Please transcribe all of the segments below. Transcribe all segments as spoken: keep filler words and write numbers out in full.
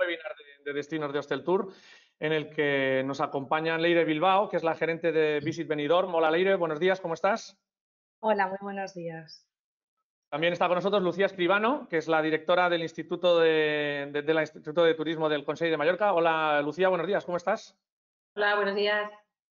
webinar de, de destinos de Hostel Tour, en el que nos acompaña Leire Bilbao, que es la gerente de Visit Benidorm. Hola Leire, buenos días, ¿cómo estás? Hola, muy buenos días. También está con nosotros Lucía Escribano, que es la directora del Instituto de, de, de la Instituto de Turismo del Consell de Mallorca. Hola Lucía, buenos días, ¿cómo estás? Hola, buenos días.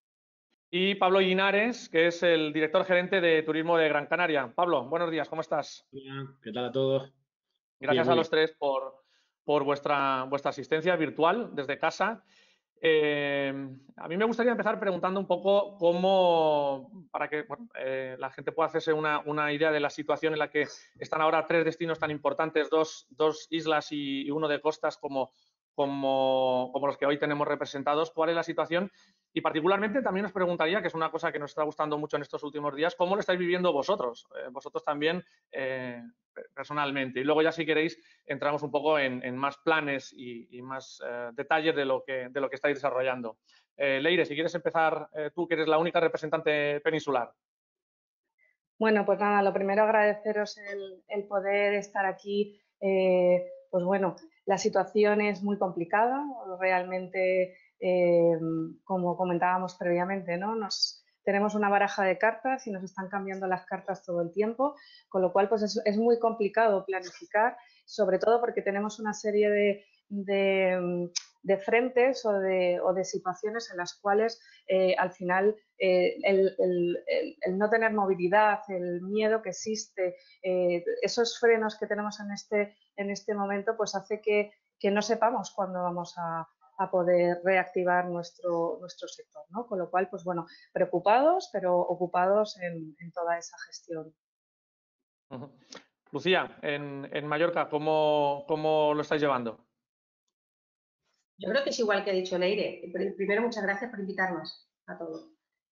Y Pablo Linares, que es el director gerente de Turismo de Gran Canaria. Pablo, buenos días, ¿cómo estás? Hola, ¿qué tal a todos? Gracias Bien, a los tres por, por vuestra, vuestra asistencia virtual desde casa. Eh, a mí me gustaría empezar preguntando un poco cómo, para que bueno, eh, la gente pueda hacerse una, una idea de la situación en la que están ahora tres destinos tan importantes, dos, dos islas y, y uno de costas como, como, como los que hoy tenemos representados. ¿Cuál es la situación? Y particularmente también os preguntaría, que es una cosa que nos está gustando mucho en estos últimos días, ¿cómo lo estáis viviendo vosotros? Eh, vosotros también eh, personalmente. Y luego ya si queréis entramos un poco en, en más planes y, y más eh, detalles de lo, que, de lo que estáis desarrollando. Eh, Leire, si quieres empezar eh, tú, que eres la única representante peninsular. Bueno, pues nada, lo primero agradeceros el, el poder estar aquí. Eh, pues bueno, la situación es muy complicada, realmente, eh, como comentábamos previamente, ¿no? Nos, tenemos una baraja de cartas y nos están cambiando las cartas todo el tiempo, con lo cual pues es, es muy complicado planificar, sobre todo porque tenemos una serie de, de, de frentes o de, o de situaciones en las cuales eh, al final eh, el, el, el, el no tener movilidad, el miedo que existe, eh, esos frenos que tenemos en este, en este momento, pues hace que, que no sepamos cuándo vamos a, a poder reactivar nuestro, nuestro sector, ¿no? Con lo cual, pues bueno, preocupados, pero ocupados en, en toda esa gestión. Uh-huh. Lucía, en, en Mallorca, ¿cómo, ¿cómo lo estáis llevando? Yo creo que es igual que ha dicho Leire. Primero, muchas gracias por invitarnos a todos.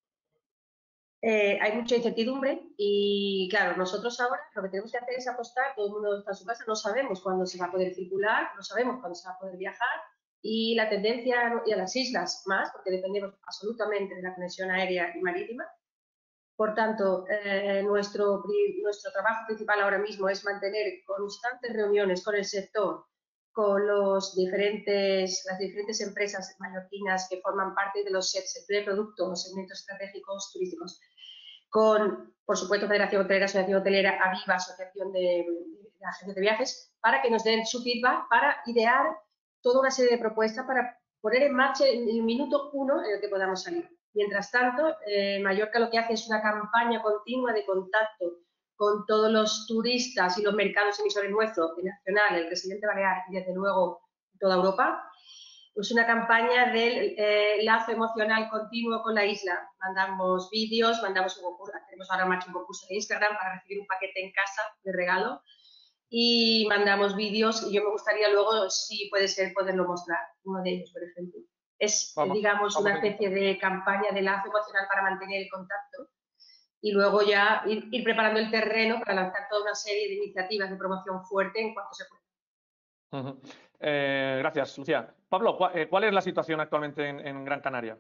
Eh, hay mucha incertidumbre y, claro, nosotros ahora lo que tenemos que hacer es apostar, todo el mundo está en su casa, no sabemos cuándo se va a poder circular, no sabemos cuándo se va a poder viajar y la tendencia, y a las islas más, porque dependemos absolutamente de la conexión aérea y marítima. Por tanto, eh, nuestro, nuestro trabajo principal ahora mismo es mantener constantes reuniones con el sector, con los diferentes, las diferentes empresas mallorquinas que forman parte de los sectores de productos, los segmentos estratégicos turísticos, con, por supuesto, Federación Hotelera, Asociación Hotelera, Aviva, Asociación de, de Agencias de Viajes, para que nos den su feedback, para idear toda una serie de propuestas para poner en marcha en el minuto uno en el que podamos salir. Mientras tanto, eh, Mallorca lo que hace es una campaña continua de contacto con todos los turistas y los mercados emisores nuestros, el nacional, el residente balear y, desde luego, toda Europa. Es una campaña del eh, lazo emocional continuo con la isla. Mandamos vídeos, mandamos un concurso, tenemos ahora en marcha un concurso de Instagram para recibir un paquete en casa de regalo y mandamos vídeos y yo me gustaría luego, si puede ser, poderlo mostrar, uno de ellos, por ejemplo. Es, vamos, digamos, vamos una especie de campaña de lazo emocional para mantener el contacto y luego ya ir, ir preparando el terreno para lanzar toda una serie de iniciativas de promoción fuerte en cuanto se pueda. Uh-huh. eh, gracias, Lucía. Pablo, ¿cuál, ¿cuál es la situación actualmente en, en Gran Canaria?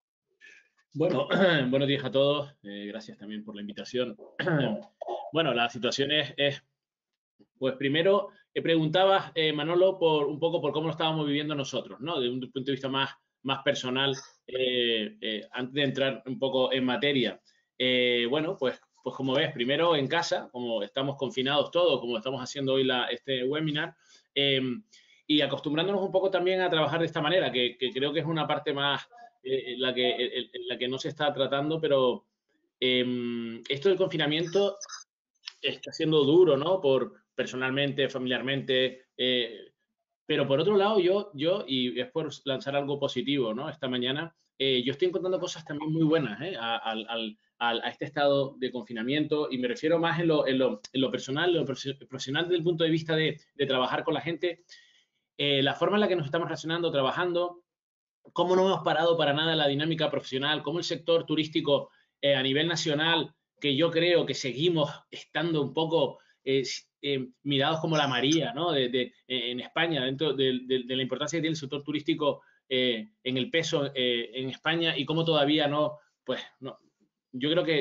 Bueno, buenos días a todos. Eh, gracias también por la invitación. Bueno, la situación es, es pues primero, eh, preguntabas, eh, Manolo, por un poco por cómo lo estábamos viviendo nosotros, ¿no? De un punto de vista más, más personal, eh, eh, antes de entrar un poco en materia. Eh, bueno, pues, pues como ves, primero en casa, como estamos confinados todos, como estamos haciendo hoy la, este webinar, eh, y acostumbrándonos un poco también a trabajar de esta manera, que, que creo que es una parte más eh, la, que, eh, la que no se está tratando, pero eh, esto del confinamiento está siendo duro, ¿no? Por personalmente, familiarmente, eh, pero por otro lado, yo, yo, y es por lanzar algo positivo, ¿no? Esta mañana, eh, yo estoy encontrando cosas también muy buenas, ¿eh? A, al, al, a este estado de confinamiento, y me refiero más en lo, en lo, en lo personal, en lo profesional desde el punto de vista de, de trabajar con la gente, eh, la forma en la que nos estamos relacionando, trabajando, cómo no hemos parado para nada la dinámica profesional, cómo el sector turístico eh, a nivel nacional, que yo creo que seguimos estando un poco eh, eh, mirados como la María, ¿no? De, de, en España, dentro de, de, de la importancia que tiene el sector turístico eh, en el peso eh, en España, y cómo todavía no, pues, no, yo creo que,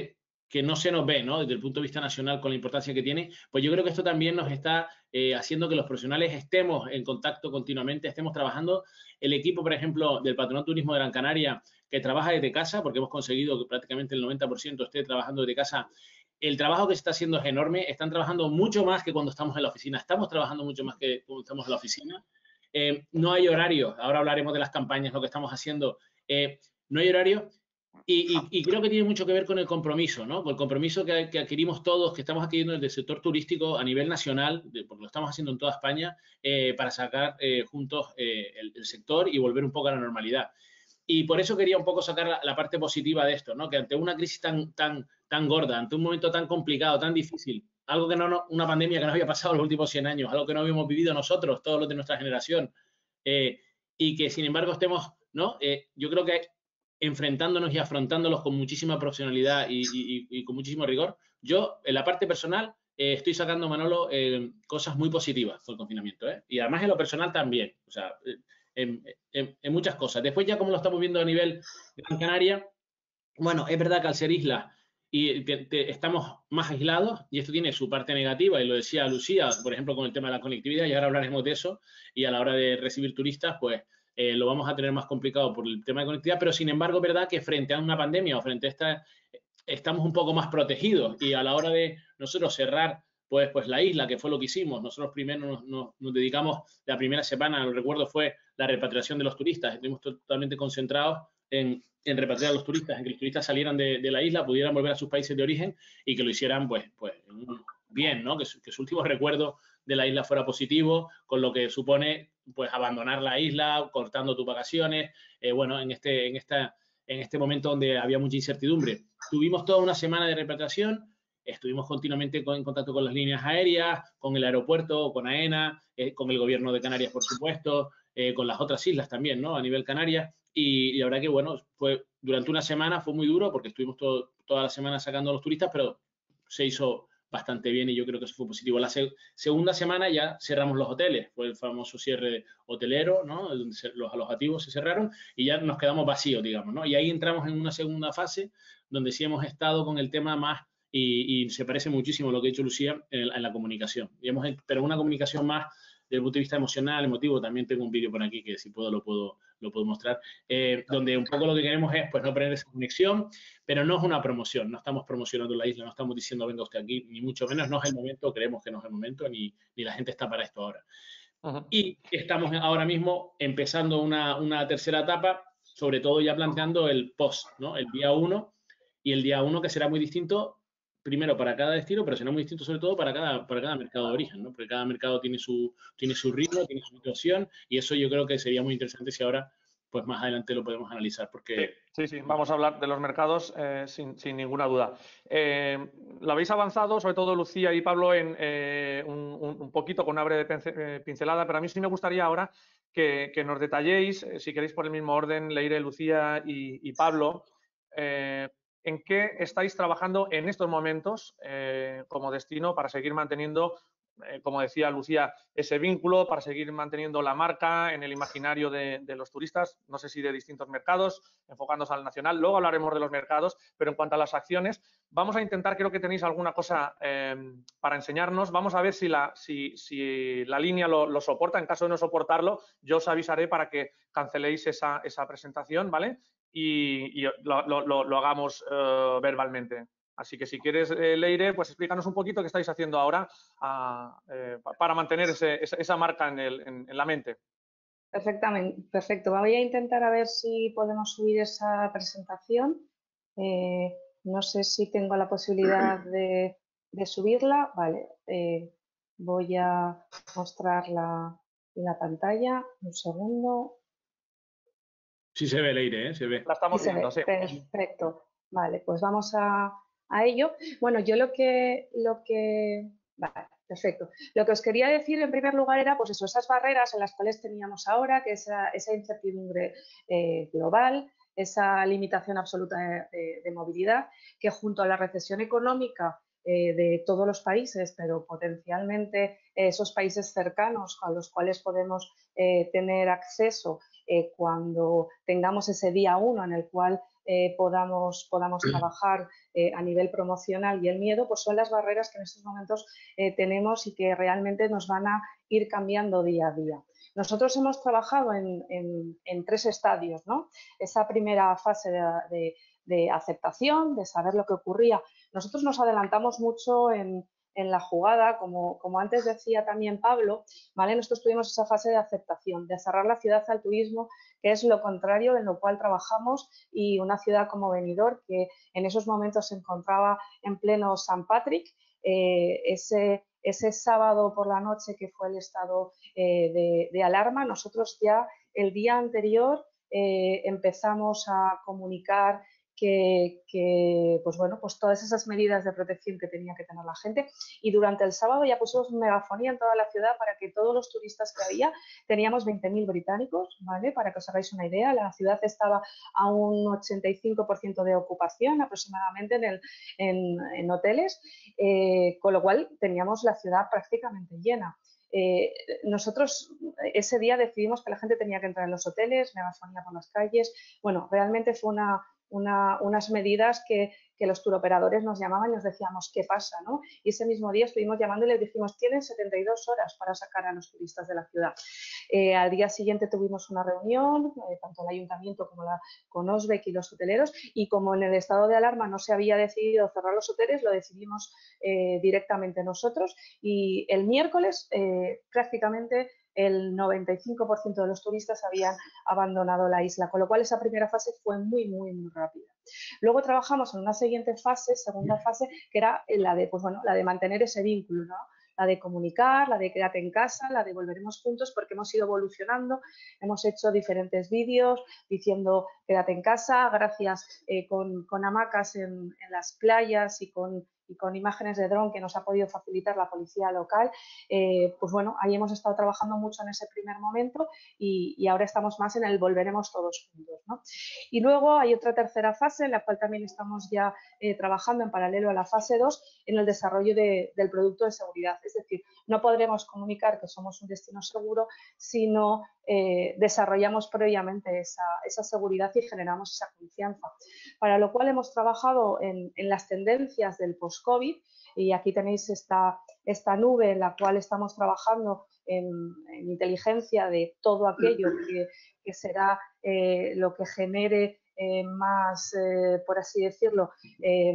que no se nos ve, ¿no? Desde el punto de vista nacional con la importancia que tiene, pues yo creo que esto también nos está eh, haciendo que los profesionales estemos en contacto continuamente, estemos trabajando. El equipo, por ejemplo, del Patronato de Turismo de Gran Canaria, que trabaja desde casa, porque hemos conseguido que prácticamente el noventa por ciento esté trabajando desde casa, el trabajo que se está haciendo es enorme, están trabajando mucho más que cuando estamos en la oficina, estamos trabajando mucho más que cuando estamos en la oficina. Eh, no hay horario, ahora hablaremos de las campañas, lo que estamos haciendo, eh, no hay horario. Y, y, y creo que tiene mucho que ver con el compromiso, ¿no? Con el compromiso que, que adquirimos todos, que estamos adquiriendo desde el sector turístico a nivel nacional, de, porque lo estamos haciendo en toda España, eh, para sacar eh, juntos eh, el, el sector y volver un poco a la normalidad. Y por eso quería un poco sacar la, la parte positiva de esto, ¿no? Que ante una crisis tan, tan, tan gorda, ante un momento tan complicado, tan difícil, algo que no, no, una pandemia que nos había pasado en los últimos cien años, algo que no habíamos vivido nosotros, todos los de nuestra generación, eh, y que sin embargo estemos, ¿no? Eh, yo creo que enfrentándonos y afrontándolos con muchísima profesionalidad y, y, y con muchísimo rigor. Yo, en la parte personal, eh, estoy sacando, Manolo, eh, cosas muy positivas por el confinamiento, ¿eh? Y además en lo personal también, o sea, en, en, en muchas cosas. Después ya como lo estamos viendo a nivel Gran Canaria, bueno, es verdad que al ser isla y te, te, estamos más aislados, y esto tiene su parte negativa, y lo decía Lucía, por ejemplo, con el tema de la conectividad, y ahora hablaremos de eso, y a la hora de recibir turistas, pues eh, lo vamos a tener más complicado por el tema de conectividad, pero sin embargo, es verdad que frente a una pandemia o frente a esta, estamos un poco más protegidos, y a la hora de nosotros cerrar pues, pues la isla, que fue lo que hicimos, nosotros primero nos, nos, nos dedicamos, la primera semana, lo recuerdo, fue la repatriación de los turistas, estuvimos totalmente concentrados en, en repatriar a los turistas, en que los turistas salieran de, de la isla, pudieran volver a sus países de origen y que lo hicieran pues, pues bien, ¿no? Que su, que su último recuerdo de la isla fuera positivo, con lo que supone pues abandonar la isla, cortando tus vacaciones, eh, bueno, en este, en, esta, en este momento donde había mucha incertidumbre. Tuvimos toda una semana de repatriación, estuvimos continuamente con, en contacto con las líneas aéreas, con el aeropuerto, con AENA, eh, con el gobierno de Canarias, por supuesto, eh, con las otras islas también, ¿no? A nivel Canarias. Y, y la verdad que, bueno, fue durante una semana fue muy duro porque estuvimos todo, toda la semana sacando a los turistas, pero se hizo bastante bien y yo creo que eso fue positivo. La se segunda semana ya cerramos los hoteles, fue el famoso cierre hotelero, ¿no? Donde se, los alojativos se cerraron y ya nos quedamos vacíos, digamos, ¿no? Y ahí entramos en una segunda fase donde sí hemos estado con el tema más, y, y se parece muchísimo a lo que ha dicho Lucía en, en la comunicación, y hemos, pero una comunicación más desde el punto de vista emocional, emotivo. También tengo un vídeo por aquí que si puedo lo puedo, lo puedo mostrar, eh, donde un poco lo que queremos es pues no perder esa conexión, pero no es una promoción, no estamos promocionando la isla, no estamos diciendo venga usted aquí, ni mucho menos, no es el momento, creemos que no es el momento, ni, ni la gente está para esto ahora. Uh-huh. Y estamos ahora mismo empezando una, una tercera etapa, sobre todo ya planteando el post, ¿no? El día uno, y el día uno que será muy distinto, primero para cada destino, pero será muy distinto sobre todo para cada, para cada mercado de origen, ¿no? Porque cada mercado tiene su, tiene su ritmo, tiene su situación, y eso yo creo que sería muy interesante si ahora, pues más adelante lo podemos analizar. Porque... Sí, sí, sí, vamos a hablar de los mercados eh, sin, sin ninguna duda. Eh, lo habéis avanzado, sobre todo Lucía y Pablo, en eh, un, un poquito con una breve pincelada, pero a mí sí me gustaría ahora que, que nos detalléis, eh, si queréis por el mismo orden, Leire, Lucía y, y Pablo, eh, en qué estáis trabajando en estos momentos eh, como destino para seguir manteniendo, eh, como decía Lucía, ese vínculo, para seguir manteniendo la marca en el imaginario de, de los turistas, no sé si de distintos mercados, enfocándonos al nacional. Luego hablaremos de los mercados, pero en cuanto a las acciones, vamos a intentar, creo que tenéis alguna cosa eh, para enseñarnos. Vamos a ver si la, si, si la línea lo, lo soporta. En caso de no soportarlo, yo os avisaré para que canceléis esa, esa presentación, ¿vale? Y, y lo, lo, lo hagamos uh, verbalmente. Así que si quieres, eh, Leire, pues explícanos un poquito qué estáis haciendo ahora a, eh, para mantener ese, esa, esa marca en, el, en, en la mente. Perfectamente, perfecto. Voy a intentar a ver si podemos subir esa presentación. Eh, no sé si tengo la posibilidad de, de subirla. Vale, eh, voy a mostrar la, la pantalla. Un segundo. Sí se ve, Leire, ¿eh? Se ve. La estamos sí viendo, se sí. ve. Perfecto. Vale, pues vamos a, a ello. Bueno, yo lo que... Lo que vale, perfecto. Lo que os quería decir en primer lugar era, pues eso, esas barreras en las cuales teníamos ahora, que esa, esa incertidumbre eh, global, esa limitación absoluta de, de, de movilidad, que junto a la recesión económica eh, de todos los países, pero potencialmente eh, esos países cercanos a los cuales podemos eh, tener acceso eh, cuando tengamos ese día uno en el cual eh, podamos, podamos trabajar eh, a nivel promocional, y el miedo pues son las barreras que en estos momentos eh, tenemos y que realmente nos van a ir cambiando día a día. Nosotros hemos trabajado en, en, en tres estadios, ¿no? Esa primera fase de, de, de aceptación, de saber lo que ocurría. Nosotros nos adelantamos mucho en, en la jugada, como, como antes decía también Pablo, ¿vale? Nosotros tuvimos esa fase de aceptación, de cerrar la ciudad al turismo, que es lo contrario en lo cual trabajamos, y una ciudad como Benidorm, que en esos momentos se encontraba en pleno San Patrick, eh, ese, ese sábado por la noche que fue el estado eh, de, de alarma, nosotros ya el día anterior eh, empezamos a comunicar Que, que, pues bueno, pues todas esas medidas de protección que tenía que tener la gente, y durante el sábado ya pusimos megafonía en toda la ciudad para que todos los turistas que había, teníamos veinte mil británicos, ¿vale? Para que os hagáis una idea, la ciudad estaba a un ochenta y cinco por ciento de ocupación aproximadamente en, el, en, en hoteles, eh, con lo cual teníamos la ciudad prácticamente llena. Eh, nosotros ese día decidimos que la gente tenía que entrar en los hoteles, megafonía por las calles. Bueno, realmente fue una, una, unas medidas que, que los turoperadores nos llamaban y nos decíamos qué pasa, ¿no? Y ese mismo día estuvimos llamando y les dijimos tienen setenta y dos horas para sacar a los turistas de la ciudad. Eh, al día siguiente tuvimos una reunión, eh, tanto el ayuntamiento como la, con Osbeck y los hoteleros, y como en el estado de alarma no se había decidido cerrar los hoteles, lo decidimos eh, directamente nosotros, y el miércoles eh, prácticamente el noventa y cinco por ciento de los turistas habían abandonado la isla, con lo cual esa primera fase fue muy, muy, muy rápida. Luego trabajamos en una siguiente fase, segunda fase, que era la de, pues bueno, la de mantener ese vínculo, ¿no? La de comunicar, la de quédate en casa, la de volveremos juntos, porque hemos ido evolucionando, hemos hecho diferentes vídeos diciendo quédate en casa, gracias eh, con, con hamacas en, en las playas y con y con imágenes de dron que nos ha podido facilitar la policía local, eh, pues bueno, ahí hemos estado trabajando mucho en ese primer momento y, y ahora estamos más en el volveremos todos juntos, ¿no? Y luego hay otra tercera fase en la cual también estamos ya eh, trabajando en paralelo a la fase dos en el desarrollo de, del producto de seguridad. Es decir, no podremos comunicar que somos un destino seguro si no eh, desarrollamos previamente esa, esa seguridad y generamos esa confianza. Para lo cual hemos trabajado en, en las tendencias del post-COVID, y aquí tenéis esta, esta nube en la cual estamos trabajando en, en inteligencia de todo aquello que, que será eh, lo que genere eh, más, eh, por así decirlo, eh,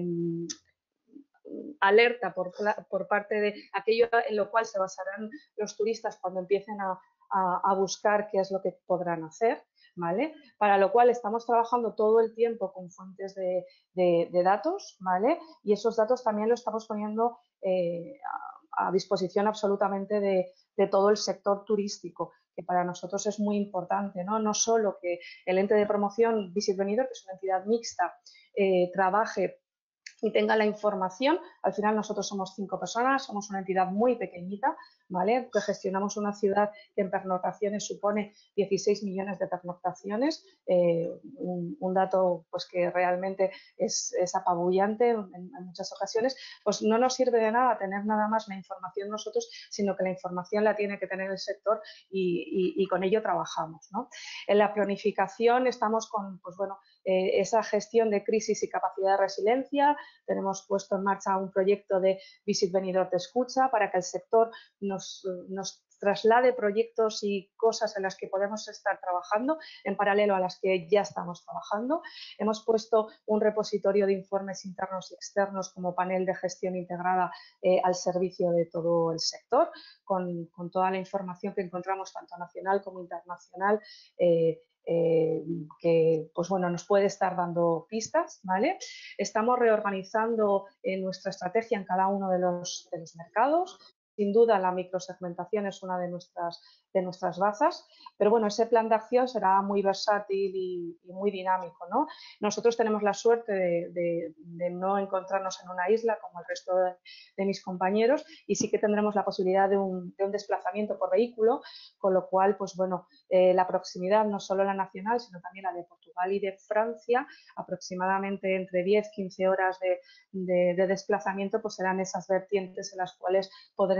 alerta por, por parte de aquello en lo cual se basarán los turistas cuando empiecen a, a, a buscar qué es lo que podrán hacer, ¿vale? Para lo cual estamos trabajando todo el tiempo con fuentes de, de, de datos, ¿vale? Y esos datos también los estamos poniendo eh, a, a disposición absolutamente de, de todo el sector turístico, que para nosotros es muy importante, ¿no? No solo que el ente de promoción Visit Benidorm, que es una entidad mixta, eh, trabaje y tenga la información. Al final nosotros somos cinco personas, somos una entidad muy pequeñita, ¿vale? Que gestionamos una ciudad que en pernoctaciones supone dieciséis millones de pernoctaciones, eh, un, un dato pues que realmente es, es apabullante en, en muchas ocasiones. Pues no nos sirve de nada tener nada más la información nosotros, sino que la información la tiene que tener el sector y, y, y con ello trabajamos, ¿no? En la planificación estamos con, pues bueno, eh, esa gestión de crisis y capacidad de resiliencia. Tenemos puesto en marcha un proyecto de Visit Benidorm de escucha para que el sector nos, nos traslade proyectos y cosas en las que podemos estar trabajando en paralelo a las que ya estamos trabajando. Hemos puesto un repositorio de informes internos y externos como panel de gestión integrada eh, al servicio de todo el sector, con, con toda la información que encontramos tanto nacional como internacional, eh, Eh, que pues bueno, nos puede estar dando pistas, ¿vale? Estamos reorganizando eh, nuestra estrategia en cada uno de los, de los mercados. Sin duda la microsegmentación es una de nuestras, de nuestras bazas, pero bueno, ese plan de acción será muy versátil y, y muy dinámico, ¿no? Nosotros tenemos la suerte de, de, de no encontrarnos en una isla como el resto de, de mis compañeros, y sí que tendremos la posibilidad de un, de un desplazamiento por vehículo, con lo cual, pues bueno, eh, la proximidad no solo la nacional, sino también la de Portugal y de Francia, aproximadamente entre diez a quince horas de, de, de desplazamiento, pues serán esas vertientes en las cuales podremos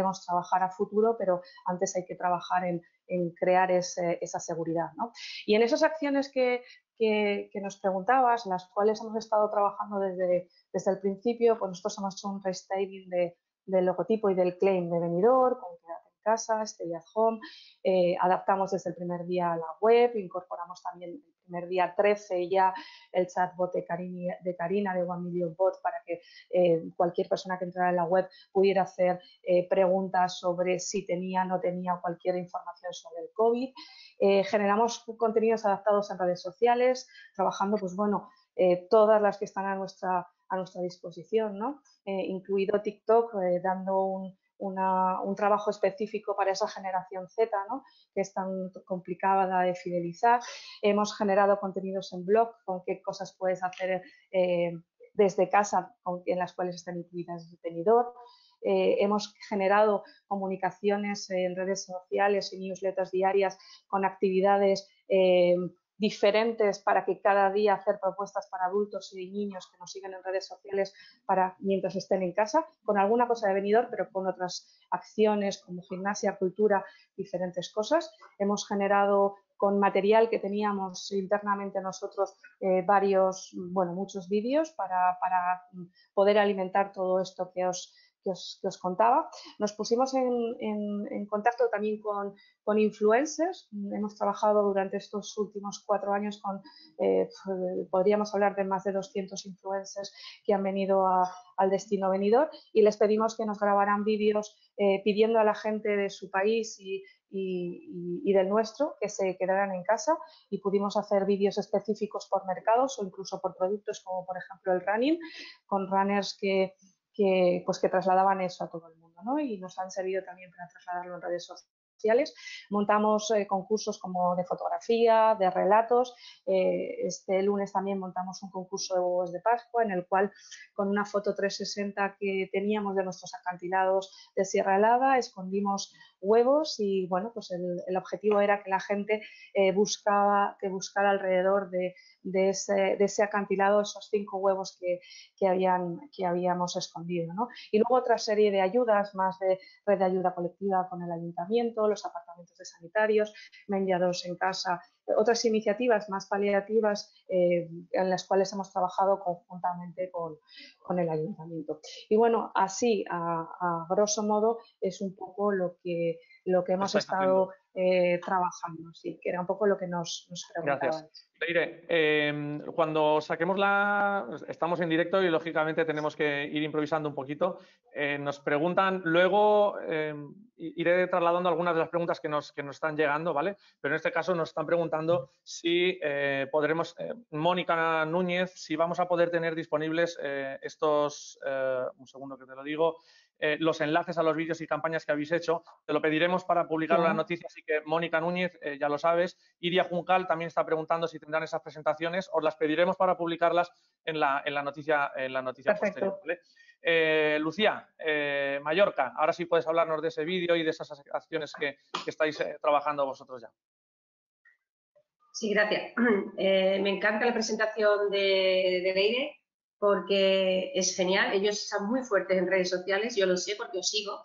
podremos trabajar a futuro, pero antes hay que trabajar en, en crear ese, esa seguridad, ¿no? Y en esas acciones que, que, que nos preguntabas, las cuales hemos estado trabajando desde, desde el principio, pues nosotros hemos hecho un restyling de, del logotipo y del claim de Benidorm, con Quédate en casa, Stay at Home, eh, adaptamos desde el primer día a la web, incorporamos también el primer día trece ya el chatbot de, Carini, de Karina de One Million Bot para que eh, cualquier persona que entrara en la web pudiera hacer eh, preguntas sobre si tenía o no tenía cualquier información sobre el COVID. Eh, generamos contenidos adaptados en redes sociales, trabajando, pues bueno, eh, todas las que están a nuestra, a nuestra disposición, ¿no? Eh, incluido TikTok, eh, dando un, una, un trabajo específico para esa generación Z, ¿no? Que es tan complicada de fidelizar. Hemos generado contenidos en blog, con qué cosas puedes hacer eh, desde casa, con, en las cuales están incluidas el Benidorm. Eh, hemos generado comunicaciones en redes sociales y newsletters diarias con actividades eh, diferentes para que cada día hacer propuestas para adultos y niños que nos siguen en redes sociales para mientras estén en casa, con alguna cosa de Benidorm, pero con otras acciones como gimnasia, cultura, diferentes cosas. Hemos generado con material que teníamos internamente nosotros eh, varios, bueno, muchos vídeos para, para poder alimentar todo esto que os Que os, que os contaba. Nos pusimos en, en, en contacto también con, con influencers. Hemos trabajado durante estos últimos cuatro años con, eh, podríamos hablar de más de doscientos influencers que han venido a, al destino Benidorm y les pedimos que nos grabaran vídeos eh, pidiendo a la gente de su país y, y, y del nuestro que se quedaran en casa y pudimos hacer vídeos específicos por mercados o incluso por productos como por ejemplo el running, con runners que Que, pues, que trasladaban eso a todo el mundo, ¿no? Y nos han servido también para trasladarlo en redes sociales. Montamos eh, concursos como de fotografía, de relatos. Eh, este lunes también montamos un concurso de huevos de Pascua en el cual con una foto trescientos sesenta que teníamos de nuestros acantilados de Sierra Helada escondimos huevos y bueno, pues el, el objetivo era que la gente eh, buscaba, que buscara alrededor de, de, ese, de ese acantilado esos cinco huevos que, que, habían, que habíamos escondido, ¿no? Y luego otra serie de ayudas, más de red de ayuda colectiva con el ayuntamiento, los apartamentos de sanitarios, mediados en casa, otras iniciativas más paliativas eh, en las cuales hemos trabajado conjuntamente con, con el ayuntamiento. Y bueno, así, a, a grosso modo, es un poco lo que, lo que hemos estado eh, trabajando, sí, que era un poco lo que nos, nos preguntaban. Gracias. Leire, eh, cuando saquemos la... Estamos en directo y, lógicamente, tenemos que ir improvisando un poquito. Eh, nos preguntan, luego eh, iré trasladando algunas de las preguntas que nos, que nos están llegando, ¿vale? Pero en este caso nos están preguntando si eh, podremos... Eh, Mónica Núñez, si vamos a poder tener disponibles eh, estos... Eh, un segundo que te lo digo... Eh, los enlaces a los vídeos y campañas que habéis hecho. Te lo pediremos para publicar la noticia, así que Mónica Núñez, eh, ya lo sabes. Iria Juncal también está preguntando si tendrán esas presentaciones. Os las pediremos para publicarlas en la, en la noticia, en la noticia posterior, ¿vale? Eh, Lucía, eh, Mallorca, ahora sí puedes hablarnos de ese vídeo y de esas acciones que, que estáis eh, trabajando vosotros ya. Sí, gracias. Eh, me encanta la presentación de, de Leire, porque es genial. Ellos están muy fuertes en redes sociales, yo lo sé porque os sigo.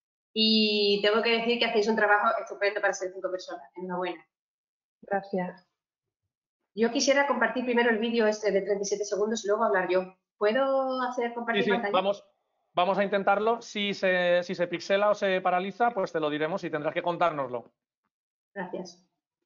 Y tengo que decir que hacéis un trabajo estupendo para ser cinco personas. Enhorabuena. Gracias. Yo quisiera compartir primero el vídeo este de treinta y siete segundos y luego hablar yo. ¿Puedo hacer compartir sí, sí, pantalla? Vamos, vamos a intentarlo. Si se, si se pixela o se paraliza, pues te lo diremos y tendrás que contárnoslo. Gracias.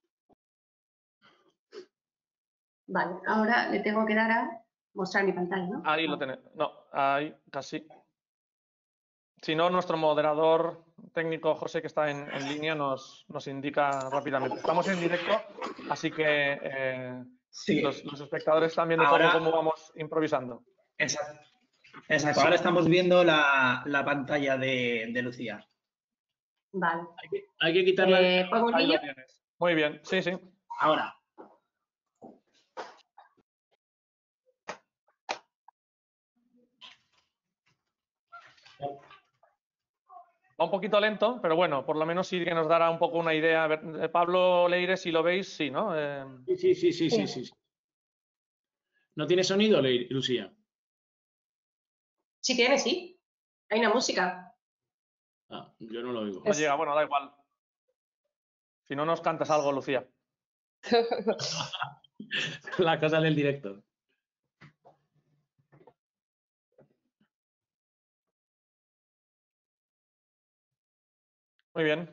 Vale, ahora le tengo que dar a mostrar mi pantalla, ¿no? Ahí lo tenéis. No, ahí casi. Si no, nuestro moderador técnico, José, que está en, en línea, nos, nos indica rápidamente. Estamos en directo, así que eh, sí. los, los espectadores están viendo ahora, cómo, cómo vamos improvisando. Exacto. Exacto. Ahora estamos viendo la, la pantalla de, de Lucía. Vale. Hay que, hay que quitarla. Eh, ¿Pongo el Ahí vídeo? lo tienes. Muy bien, sí, sí. Ahora. Va un poquito lento, pero bueno, por lo menos sí que nos dará un poco una idea. A ver, Pablo Leire, si lo veis, sí, ¿no? Eh... Sí, sí, sí, sí, sí, sí. ¿No tiene sonido, Leire, Lucía? Sí tiene, sí. Hay una música. Ah, yo no lo oigo. No llega, bueno, da igual. Si no nos cantas algo, Lucía. La cosa del directo. Muy bien.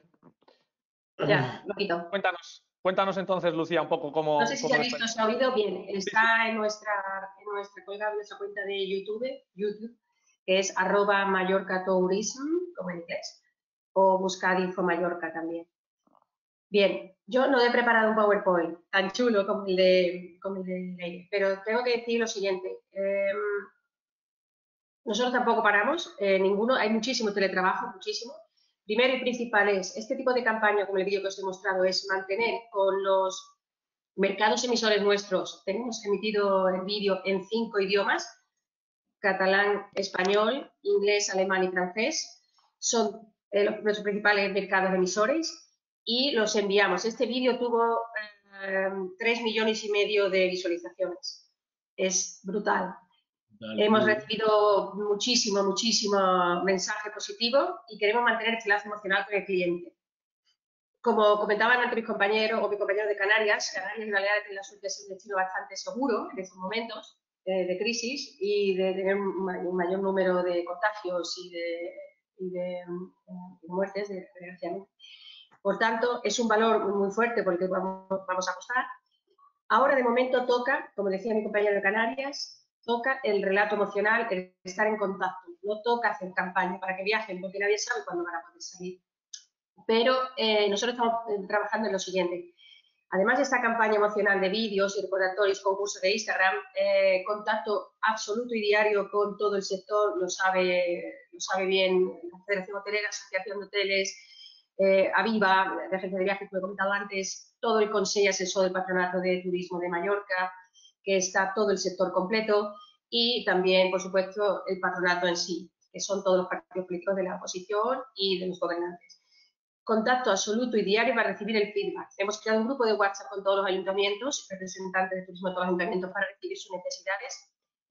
Ya, lo quito. Cuéntanos, cuéntanos entonces, Lucía, un poco cómo... No sé si se cómo ha está- visto, se ha oído bien. Está en nuestra, en nuestra, colgada en nuestra cuenta de YouTube, YouTube, que es arroba Mallorca Tourism, como en inglés, o buscad Info Mallorca también. Bien, yo no he preparado un PowerPoint tan chulo como el de, como el de Leire, pero tengo que decir lo siguiente. Eh, nosotros tampoco paramos, eh, ninguno, hay muchísimo teletrabajo, muchísimo. Primero y principal es, este tipo de campaña, como el vídeo que os he mostrado, es mantener con los mercados emisores nuestros. Tenemos emitido el vídeo en cinco idiomas: catalán, español, inglés, alemán y francés. Son eh, los, nuestros principales mercados emisores y los enviamos. Este vídeo tuvo eh, tres millones y medio de visualizaciones. Es brutal. Dale, Hemos muy bien. recibido muchísimo, muchísimo mensaje positivo y queremos mantener el enlace emocional con el cliente. Como comentaban antes mis compañeros o mi compañero de Canarias, Canarias y Baleares tienen la suerte de ser un destino bastante seguro en estos momentos eh, de crisis y de tener un, ma un mayor número de contagios y de, y de um, muertes, de, desgraciadamente. Por tanto, es un valor muy fuerte por el que vamos, vamos a apostar. Ahora, de momento, toca, como decía mi compañero de Canarias, toca el relato emocional, el estar en contacto. No toca hacer campaña para que viajen, porque nadie sabe cuándo van a poder salir. Pero eh, nosotros estamos trabajando en lo siguiente. Además de esta campaña emocional de vídeos y recordatorios, concursos de Instagram, eh, contacto absoluto y diario con todo el sector, lo sabe, lo sabe bien la Federación Hotelera, Asociación de Hoteles, eh, Aviva, la agencia de viajes que he comentado antes, todo el Consejo Asesor del Patronato de Turismo de Mallorca, que está todo el sector completo, y también, por supuesto, el patronato en sí, que son todos los partidos políticos de la oposición y de los gobernantes. Contacto absoluto y diario para recibir el feedback. Hemos creado un grupo de WhatsApp con todos los ayuntamientos, representantes de turismo de todos los ayuntamientos, para recibir sus necesidades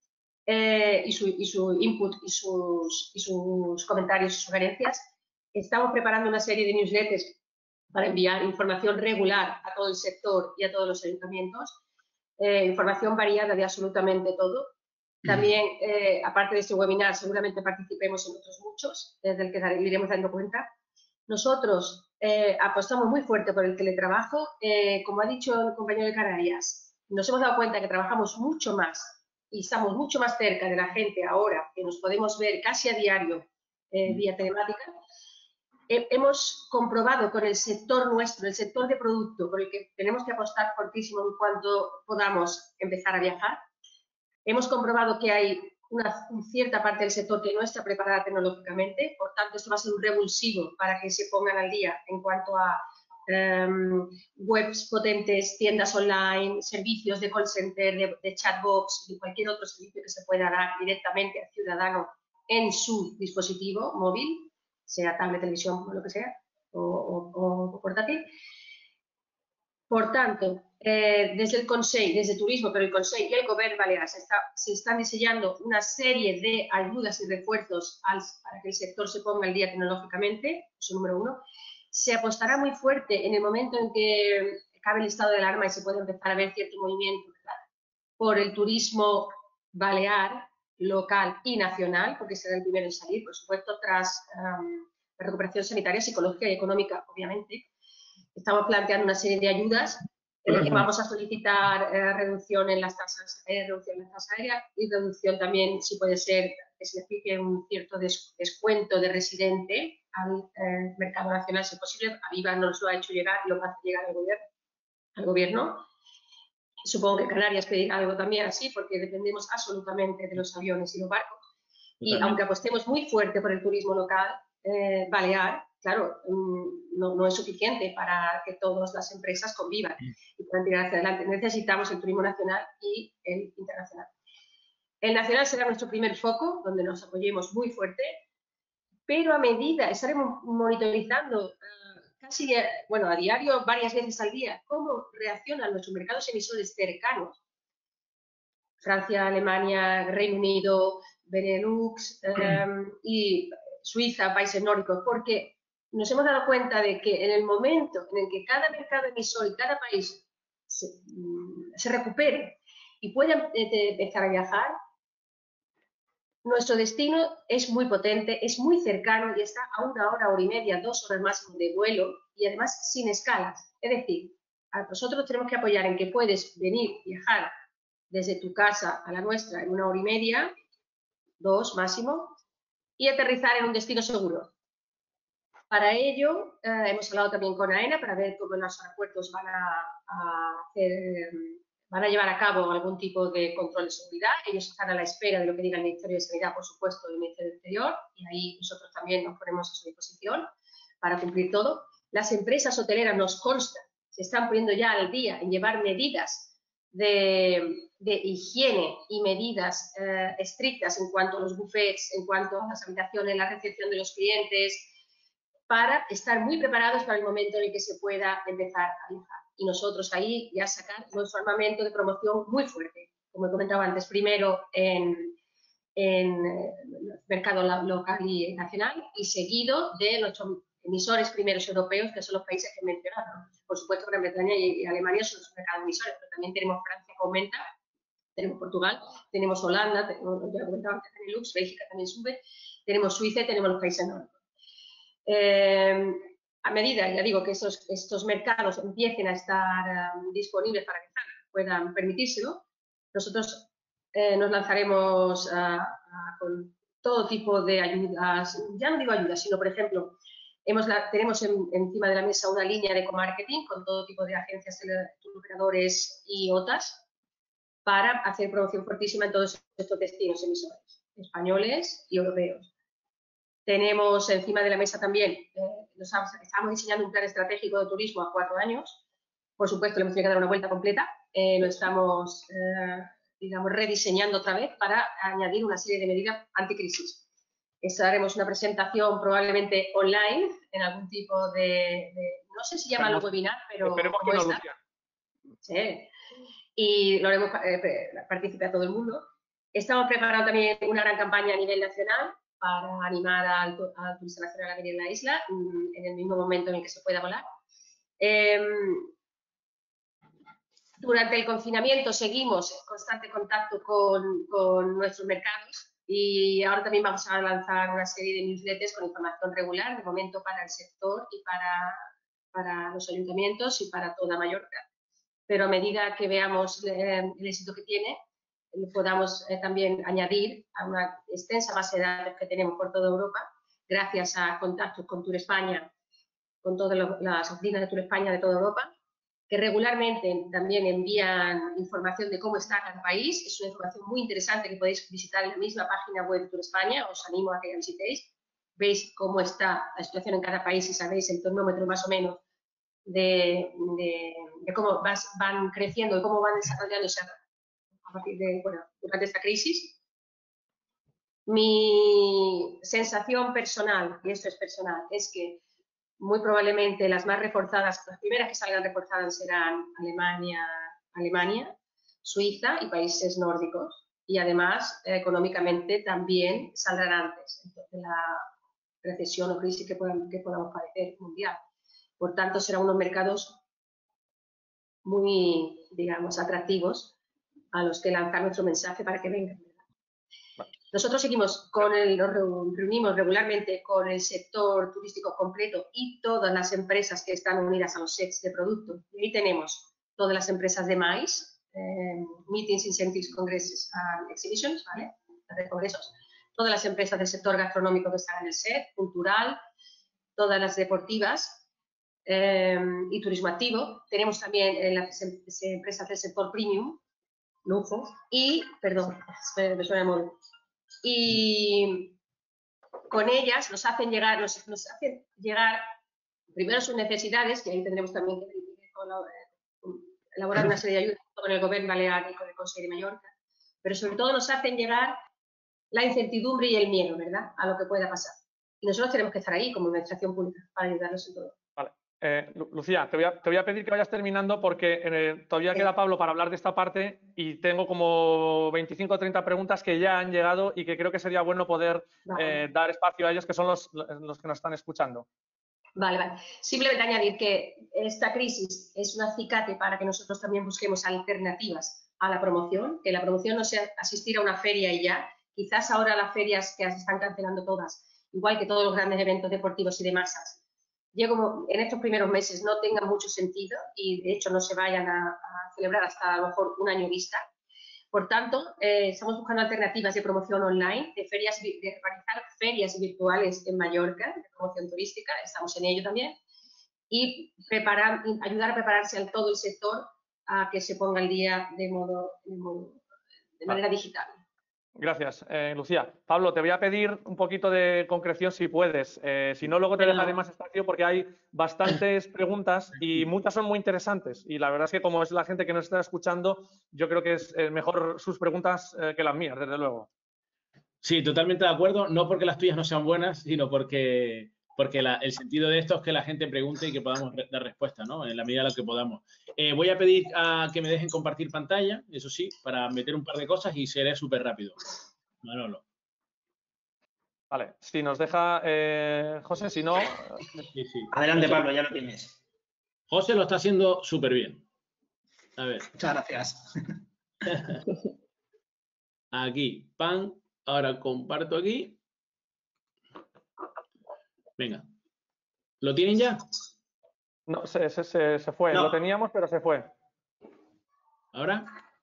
eh, y, su, y su input y sus, y sus comentarios y sugerencias. Estamos preparando una serie de newsletters para enviar información regular a todo el sector y a todos los ayuntamientos, eh, información variada de absolutamente todo. También, eh, aparte de este webinar, seguramente participemos en otros muchos, desde el que iremos dando cuenta. Nosotros eh, apostamos muy fuerte por el teletrabajo. Eh, como ha dicho el compañero de Canarias, nos hemos dado cuenta que trabajamos mucho más y estamos mucho más cerca de la gente ahora, que nos podemos ver casi a diario eh, vía telemática. Eh, hemos comprobado con el sector nuestro, el sector de producto, por el que tenemos que apostar fortísimo en cuanto podamos empezar a viajar. Hemos comprobado que hay una cierta parte del sector que no está preparada tecnológicamente, por tanto, esto va a ser un revulsivo para que se pongan al día en cuanto a um, webs potentes, tiendas online, servicios de call center, de, de chatbox y cualquier otro servicio que se pueda dar directamente al ciudadano en su dispositivo móvil, sea tablet, televisión, o lo que sea, o, o, o portátil. Por tanto, eh, desde el Consejo, desde Turismo, pero el Consejo y el Gobierno Balear se, está, se están diseñando una serie de ayudas y refuerzos al, para que el sector se ponga al día tecnológicamente, eso número uno. Se apostará muy fuerte en el momento en que acabe el estado de alarma y se pueda empezar a ver cierto movimiento, ¿verdad?, por el turismo balear, local y nacional, porque será el primero en salir, por supuesto, tras um, la recuperación sanitaria, psicológica y económica, obviamente. Estamos planteando una serie de ayudas. Eh, vamos a solicitar eh, reducción en las tasas, eh, reducción en las tasas aéreas y reducción también, si puede ser, que se le aplique un cierto des, descuento de residente al eh, mercado nacional, si es posible. Aviva nos lo ha hecho llegar y lo va a hacer llegar al gobierno. Al gobierno. Supongo que Canarias pedirá algo también así, porque dependemos absolutamente de los aviones y los barcos. Y aunque apostemos muy fuerte por el turismo local, eh, balear, claro, no, no es suficiente para que todas las empresas convivan y puedan tirar hacia adelante. Necesitamos el turismo nacional y el internacional. El nacional será nuestro primer foco, donde nos apoyemos muy fuerte, pero a medida, estaremos monitorizando uh, casi, bueno, a diario, varias veces al día, cómo reaccionan nuestros mercados emisores cercanos, Francia, Alemania, Reino Unido, Benelux, um, y Suiza, países nórdicos, porque nos hemos dado cuenta de que en el momento en el que cada mercado emisor y cada país se, se recupere y pueda empezar a viajar, nuestro destino es muy potente, es muy cercano y está a una hora, hora y media, dos horas máximo de vuelo y además sin escalas. Es decir, nosotros tenemos que apoyar en que puedes venir, viajar desde tu casa a la nuestra en una hora y media, dos máximo, y aterrizar en un destino seguro. Para ello, eh, hemos hablado también con AENA para ver cómo los aeropuertos van a, a, hacer, van a llevar a cabo algún tipo de control de seguridad. Ellos están a la espera de lo que diga el Ministerio de Sanidad, por supuesto, del Ministerio del Interior, y ahí nosotros también nos ponemos a su disposición para cumplir todo. Las empresas hoteleras, nos consta, se están poniendo ya al día en llevar medidas de, de higiene y medidas eh, estrictas en cuanto a los buffets, en cuanto a las habitaciones, la recepción de los clientes, para estar muy preparados para el momento en el que se pueda empezar a viajar. Y nosotros ahí ya sacar nuestro armamento de promoción muy fuerte, como he comentado antes, primero en, en el mercado local y nacional y seguido de nuestros emisores primeros europeos, que son los países que he mencionado. Por supuesto, Gran Bretaña y Alemania son los mercados emisores, pero también tenemos Francia que aumenta, tenemos Portugal, tenemos Holanda, tenemos, ya comentaba antes, Benelux, Bélgica también sube, tenemos Suiza y tenemos los países nórdicos. Eh, a medida, ya digo, que estos, estos mercados empiecen a estar um, disponibles para que puedan permitírselo, nosotros eh, nos lanzaremos a, a, con todo tipo de ayudas, ya no digo ayudas, sino, por ejemplo, hemos la, tenemos en, encima de la mesa una línea de co-marketing con todo tipo de agencias, operadores y O T As para hacer promoción fuertísima en todos estos destinos emisores, españoles y europeos. Tenemos encima de la mesa también, eh, nos estamos diseñando un plan estratégico de turismo a cuatro años. Por supuesto, le hemos tenido que dar una vuelta completa. Eh, lo estamos, eh, digamos, rediseñando otra vez para añadir una serie de medidas anticrisis. Haremos una presentación probablemente online en algún tipo de, de no sé si llamarlo webinar, pero esperemos como que no, esta. Lucía. Sí. Y lo haremos, eh, participa todo el mundo. Estamos preparando también una gran campaña a nivel nacional para animar al, al turista nacional a venir a la isla en el mismo momento en el que se pueda volar. Eh, durante el confinamiento seguimos en constante contacto con, con nuestros mercados y ahora también vamos a lanzar una serie de newsletters con información regular, de momento para el sector y para, para los ayuntamientos y para toda Mallorca. Pero a medida que veamos eh, el éxito que tiene, podamos eh, también añadir a una extensa base de datos que tenemos por toda Europa, gracias a contactos con Tour España, con todas lo, las oficinas de Tour España de toda Europa, que regularmente también envían información de cómo está cada país. Es una información muy interesante que podéis visitar en la misma página web de Tour España, os animo a que la visitéis. Veis cómo está la situación en cada país y sabéis el termómetro más o menos de, de, de cómo vas, van creciendo y cómo van desarrollándose a partir de, bueno, durante esta crisis. Mi sensación personal, y esto es personal, es que muy probablemente las más reforzadas, las primeras que salgan reforzadas serán Alemania, Alemania, Suiza y países nórdicos. Y además, eh, económicamente también saldrán antes de la recesión o crisis que, puedan, que podamos padecer mundial. Por tanto, serán unos mercados muy, digamos, atractivos a los que lanzar nuestro mensaje para que vengan. Nosotros seguimos con el, nos reunimos regularmente con el sector turístico completo y todas las empresas que están unidas a los sets de producto. Y ahí tenemos todas las empresas de MICE, eh, Meetings, Incentives, Congresses and Exhibitions, ¿vale? De congresos. Todas las empresas del sector gastronómico que están en el set, cultural, todas las deportivas eh, y turismo activo. Tenemos también eh, las empresas del sector premium, lujo, y, perdón, me suena el móvil. Y con ellas nos hacen llegar, nos, nos hacen llegar primero sus necesidades, y ahí tendremos también que elaborar una serie de ayudas con el Gobierno Balear y con el Consejo de Mallorca, pero sobre todo nos hacen llegar la incertidumbre y el miedo, ¿verdad?, a lo que pueda pasar. Y nosotros tenemos que estar ahí como administración pública para ayudarlos en todo. Vale. Eh, Lucía, te voy, a, te voy a pedir que vayas terminando porque eh, todavía Sí. queda Pablo para hablar de esta parte y tengo como veinticinco o treinta preguntas que ya han llegado y que creo que sería bueno poder Vale. eh, dar espacio a ellos, que son los, los que nos están escuchando. Vale, vale. Simplemente añadir que esta crisis es un acicate para que nosotros también busquemos alternativas a la promoción, que la promoción no sea asistir a una feria y ya. Quizás ahora las ferias que se están cancelando todas, igual que todos los grandes eventos deportivos y de masas, ya como en estos primeros meses no tengan mucho sentido y de hecho no se vayan a, a celebrar hasta a lo mejor un año vista. Por tanto, eh, estamos buscando alternativas de promoción online, de ferias, de organizar ferias virtuales en Mallorca, de promoción turística, estamos en ello también, y preparar, ayudar a prepararse a todo el sector a que se ponga al día de, modo, de, modo, de manera digital. Gracias, eh, Lucía. Pablo, te voy a pedir un poquito de concreción si puedes. Eh, si no, luego te Pero, dejaré más espacio porque hay bastantes preguntas y muchas son muy interesantes. Y la verdad es que como es la gente que nos está escuchando, yo creo que es eh, mejor sus preguntas eh, que las mías, desde luego. Sí, totalmente de acuerdo. No porque las tuyas no sean buenas, sino porque, porque la, el sentido de esto es que la gente pregunte y que podamos re dar respuesta, ¿no? En la medida de lo que podamos. Eh, voy a pedir a que me dejen compartir pantalla, eso sí, para meter un par de cosas y seré súper rápido. Manolo. Vale, si nos deja eh, José, si no... Sí, sí. Adelante, José, Pablo, ya lo tienes. José lo está haciendo súper bien. A ver. Muchas gracias. Aquí, pan. Ahora comparto aquí. Venga. ¿Lo tienen ya? No, se, se, se, se fue. No. Lo teníamos, pero se fue. ¿Ahora?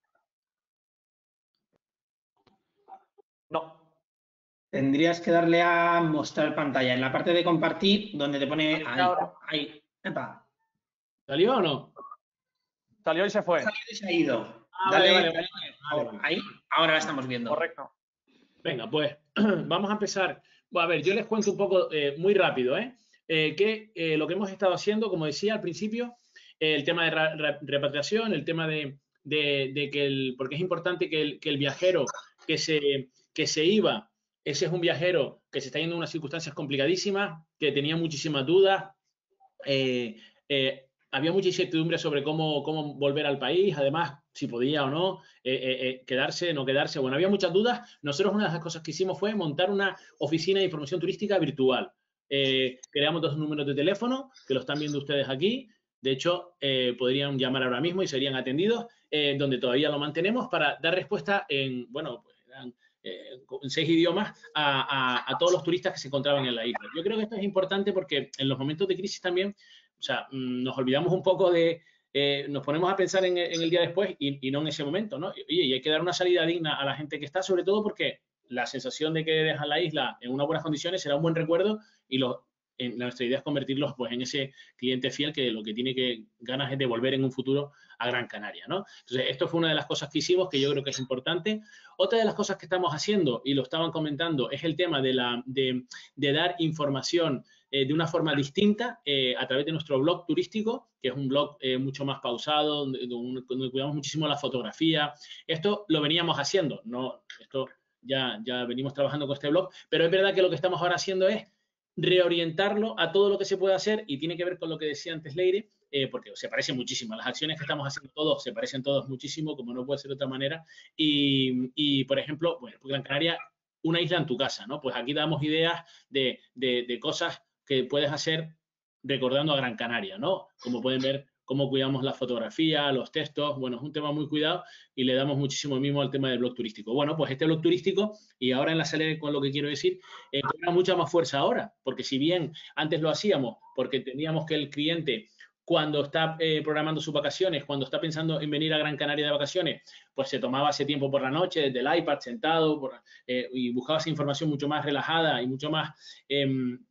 No. Tendrías que darle a mostrar pantalla en la parte de compartir, donde te pone ahí. Ahora. Ahí. Epa. ¿Salió o no? Salió y se fue. Ha salido y se ha ido. Ah, Dale, vale, vale, dale. vale, vale. Ahí. Ahora la estamos viendo. Correcto. Venga, pues vamos a empezar. Bueno, a ver, yo les cuento un poco eh, muy rápido, ¿eh? Eh, que eh, lo que hemos estado haciendo, como decía al principio, eh, el tema de ra ra repatriación, el tema de, de, de que el, porque es importante que el, que el viajero que se, que se iba, ese es un viajero que se está yendo en unas circunstancias complicadísimas, que tenía muchísimas dudas, eh, eh, había mucha incertidumbre sobre cómo, cómo volver al país, además, si podía o no, eh, eh, eh, quedarse, no quedarse. Bueno, había muchas dudas. Nosotros una de las cosas que hicimos fue montar una oficina de información turística virtual. Eh, creamos dos números de teléfono, que lo están viendo ustedes aquí. De hecho, eh, podrían llamar ahora mismo y serían atendidos, eh, donde todavía lo mantenemos para dar respuesta en, bueno, pues eran, eh, en seis idiomas a, a, a todos los turistas que se encontraban en la isla. Yo creo que esto es importante porque en los momentos de crisis también, o sea, nos olvidamos un poco de, eh, nos ponemos a pensar en, en el día después y, y no en ese momento, ¿no? Y, y hay que dar una salida digna a la gente que está, sobre todo porque la sensación de que dejan la isla en unas buenas condiciones será un buen recuerdo y los, en, nuestra idea es convertirlos pues, en ese cliente fiel que lo que tiene que ganas es de volver en un futuro a Gran Canaria, ¿no? Entonces, esto fue una de las cosas que hicimos que yo creo que es importante. Otra de las cosas que estamos haciendo, y lo estaban comentando, es el tema de, la, de, de dar información eh, de una forma distinta eh, a través de nuestro blog turístico, que es un blog eh, mucho más pausado, donde, donde cuidamos muchísimo la fotografía. Esto lo veníamos haciendo, no, esto ya, ya venimos trabajando con este blog, pero es verdad que lo que estamos ahora haciendo es reorientarlo a todo lo que se puede hacer y tiene que ver con lo que decía antes Leire, eh, porque se parece muchísimo. Las acciones que estamos haciendo todos se parecen todos muchísimo, como no puede ser de otra manera. Y, y por ejemplo, bueno, Gran Canaria, una isla en tu casa, ¿no? Pues aquí damos ideas de, de, de cosas que puedes hacer recordando a Gran Canaria, ¿no? Como pueden ver, cómo cuidamos la fotografía, los textos. Bueno, es un tema muy cuidado y le damos muchísimo mimo al tema del blog turístico. Bueno, pues este blog turístico, y ahora en la salida con lo que quiero decir, eh, cobra mucha más fuerza ahora, porque si bien antes lo hacíamos porque teníamos que el cliente, cuando está eh, programando sus vacaciones, cuando está pensando en venir a Gran Canaria de vacaciones, pues se tomaba ese tiempo por la noche, desde el iPad, sentado, por, eh, y buscaba esa información mucho más relajada y mucho más eh,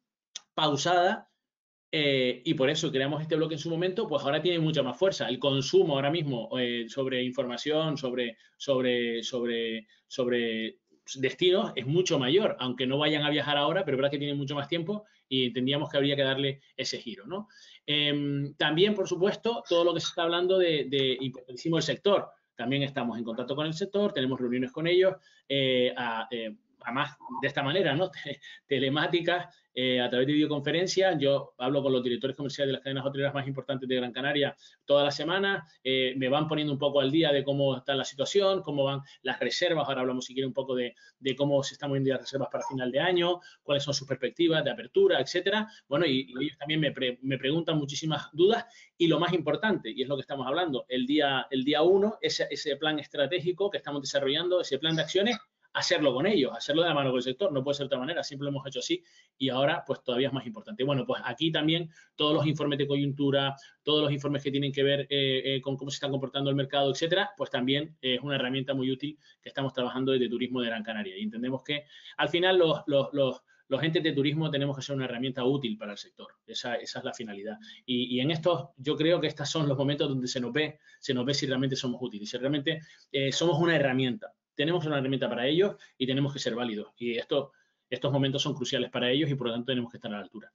pausada. Eh, y por eso creamos este bloque en su momento, pues ahora tiene mucha más fuerza. El consumo ahora mismo eh, sobre información, sobre, sobre, sobre, sobre destinos es mucho mayor, aunque no vayan a viajar ahora, pero es verdad que tienen mucho más tiempo y entendíamos que habría que darle ese giro, ¿no? Eh, también, por supuesto, todo lo que se está hablando de, de importantísimo el sector. También estamos en contacto con el sector, tenemos reuniones con ellos, eh, a, eh, además de esta manera, ¿no? Telemáticas, eh, a través de videoconferencia. Yo hablo con los directores comerciales de las cadenas hoteleras más importantes de Gran Canaria toda la semana, eh, me van poniendo un poco al día de cómo está la situación, cómo van las reservas. Ahora hablamos si quiere un poco de, de cómo se están moviendo las reservas para final de año, cuáles son sus perspectivas de apertura, etcétera. Bueno, y, y ellos también me, pre, me preguntan muchísimas dudas, y lo más importante, y es lo que estamos hablando, el día, el día uno, ese, ese plan estratégico que estamos desarrollando, ese plan de acciones, hacerlo con ellos, hacerlo de la mano con el sector. No puede ser de otra manera, siempre lo hemos hecho así, y ahora pues todavía es más importante. Bueno, pues aquí también todos los informes de coyuntura, todos los informes que tienen que ver eh, eh, con cómo se está comportando el mercado, etcétera, pues también eh, es una herramienta muy útil que estamos trabajando desde Turismo de Gran Canaria. Y entendemos que al final los, los, los Los entes de turismo tenemos que ser una herramienta útil para el sector. Esa, esa es la finalidad. Y, y en esto yo creo que estos son los momentos donde se nos ve, se nos ve si realmente somos útiles, si realmente eh, somos una herramienta. Tenemos una herramienta para ellos y tenemos que ser válidos. Y esto, estos momentos son cruciales para ellos y por lo tanto tenemos que estar a la altura.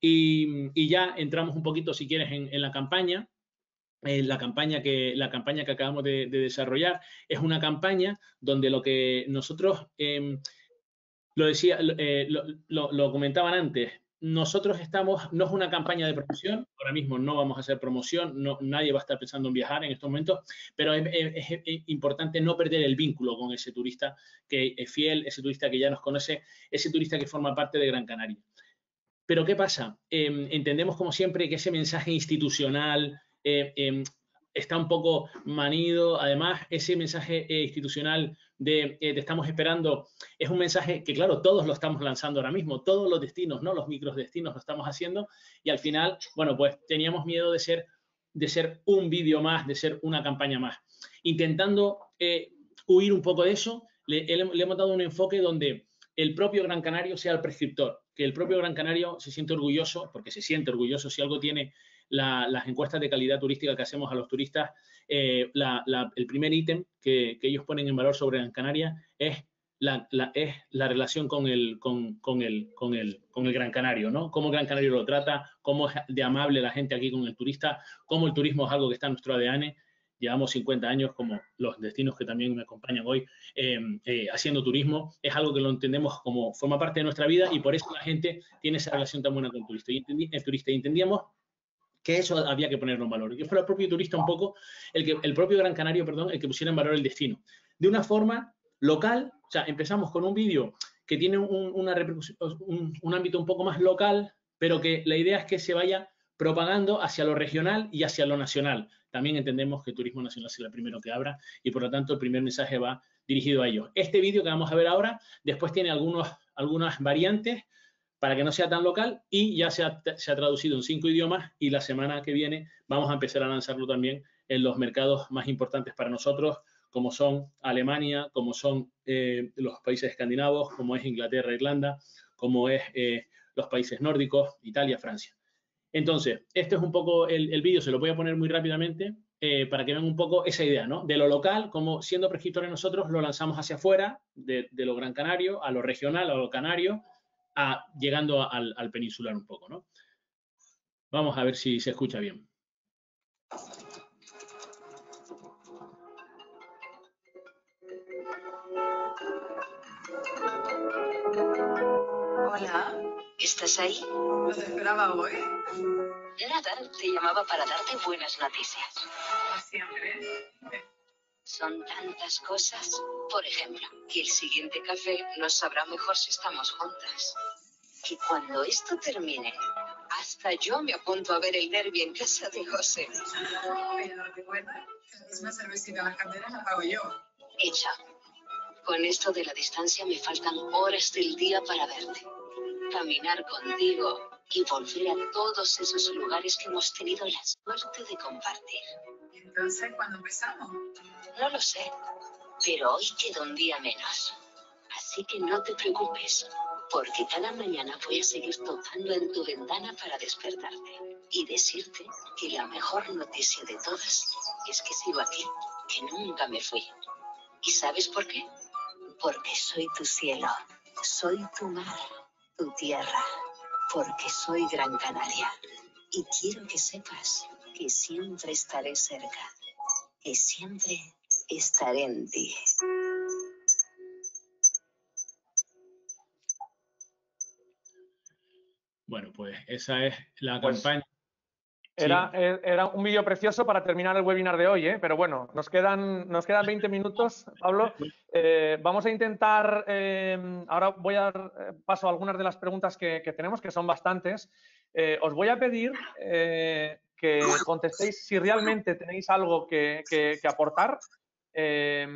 Y, y ya entramos un poquito, si quieres, en, en la campaña. Eh, la, campaña que, la campaña que acabamos de, de desarrollar es una campaña donde lo que nosotros... Eh, Lo decía, eh, lo, lo, lo comentaban antes, nosotros estamos, no es una campaña de promoción, ahora mismo no vamos a hacer promoción, no, nadie va a estar pensando en viajar en estos momentos, pero es, es, es importante no perder el vínculo con ese turista que es fiel, ese turista que ya nos conoce, ese turista que forma parte de Gran Canaria. Pero ¿qué pasa? Eh, entendemos como siempre que ese mensaje institucional eh, eh, está un poco manido. Además, ese mensaje eh, institucional de eh, te estamos esperando es un mensaje que, claro, todos lo estamos lanzando ahora mismo, todos los destinos, ¿no? Los microdestinos lo estamos haciendo, y al final, bueno, pues teníamos miedo de ser, de ser un vídeo más, de ser una campaña más. Intentando eh, huir un poco de eso, le, le hemos dado un enfoque donde el propio Gran Canario sea el prescriptor, que el propio Gran Canario se siente orgulloso, porque se siente orgulloso si algo tiene la, las encuestas de calidad turística que hacemos a los turistas. Eh, la, la, el primer ítem que, que ellos ponen en valor sobre Gran Canaria es la, la, es la relación con el, con, con, el, con, el, con el Gran Canario, ¿no? Cómo Gran Canario lo trata, cómo es de amable la gente aquí con el turista, cómo el turismo es algo que está en nuestro A D N. Llevamos cincuenta años, como los destinos que también me acompañan hoy, eh, eh, haciendo turismo. Es algo que lo entendemos como forma parte de nuestra vida, y por eso la gente tiene esa relación tan buena con el turista. Y entendí, el turista. Y entendíamos que eso había que ponerlo en valor. Y que fue el propio turista un poco, el, que, el propio Gran Canario, perdón, el que pusiera en valor el destino. De una forma local, o sea, empezamos con un vídeo que tiene un, una repercusión, un, un ámbito un poco más local, pero que la idea es que se vaya propagando hacia lo regional y hacia lo nacional. También entendemos que Turismo Nacional será el primero que abra, y por lo tanto el primer mensaje va dirigido a ellos. Este vídeo que vamos a ver ahora, después tiene algunos, algunas variantes para que no sea tan local, y ya se ha, se ha traducido en cinco idiomas, y la semana que viene vamos a empezar a lanzarlo también en los mercados más importantes para nosotros, como son Alemania, como son eh, los países escandinavos, como es Inglaterra, Irlanda, como es eh, los países nórdicos, Italia, Francia. Entonces, este es un poco el, el vídeo, se lo voy a poner muy rápidamente eh, para que vean un poco esa idea, ¿no? De lo local, como siendo prescriptores nosotros, lo lanzamos hacia afuera, de, de lo Gran Canario, a lo regional, a lo canario, a, llegando a, al, al peninsular un poco, ¿no? Vamos a ver si se escucha bien. Hola, ¿estás ahí? ¿Nos esperaba hoy? Nada, te llamaba para darte buenas noticias. Como siempre. Son tantas cosas. Por ejemplo, que el siguiente café nos sabrá mejor si estamos juntas. Que cuando esto termine, hasta yo me apunto a ver el derbi en casa de José. Pero recuerda, la misma cervecita en las canteras la pago yo. Hecha. Con esto de la distancia me faltan horas del día para verte. Caminar contigo y volver a todos esos lugares que hemos tenido la suerte de compartir. Entonces, ¿cuándo empezamos? No lo sé, pero hoy queda un día menos. Así que no te preocupes, porque cada mañana voy a seguir tocando en tu ventana para despertarte y decirte que la mejor noticia de todas es que sigo aquí, que nunca me fui. ¿Y sabes por qué? Porque soy tu cielo, soy tu mar, tu tierra, porque soy Gran Canaria. Y quiero que sepas que siempre estaré cerca, que siempre estaré en ti. Bueno, pues esa es la Pues, campaña. Era, Sí. era un vídeo precioso para terminar el webinar de hoy, ¿eh? Pero bueno, nos quedan, nos quedan veinte minutos, Pablo. Eh, vamos a intentar, eh, ahora voy a dar paso a algunas de las preguntas que, que tenemos, que son bastantes. Eh, os voy a pedir eh, que contestéis si realmente tenéis algo que, que, que aportar. Eh,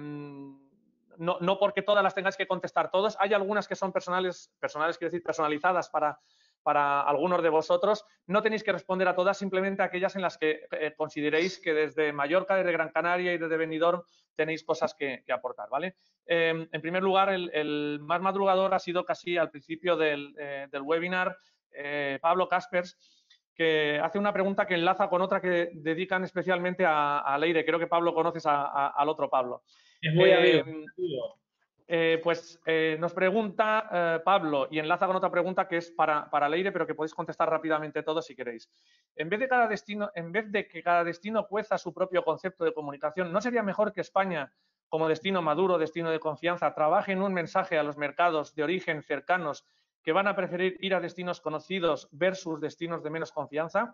no, no porque todas las tengáis que contestar todos. Hay algunas que son personales, personales quiero decir, personalizadas para para algunos de vosotros. No tenéis que responder a todas, simplemente aquellas en las que eh, consideréis que desde Mallorca, desde Gran Canaria y desde Benidorm tenéis cosas que, que aportar, ¿vale? Eh, en primer lugar, el, el más madrugador ha sido casi al principio del, eh, del webinar, eh, Pablo Caspers, que hace una pregunta que enlaza con otra que dedican especialmente a, a Leire. Creo que Pablo conoces a, a, al otro Pablo. Es muy eh, amigo. Eh, pues eh, nos pregunta eh, Pablo, y enlaza con otra pregunta que es para, para Leire, pero que podéis contestar rápidamente todos si queréis. En vez de cada destino, en vez de que cada destino cueza su propio concepto de comunicación, ¿no sería mejor que España, como destino maduro, destino de confianza, trabaje en un mensaje a los mercados de origen cercanos que van a preferir ir a destinos conocidos versus destinos de menos confianza?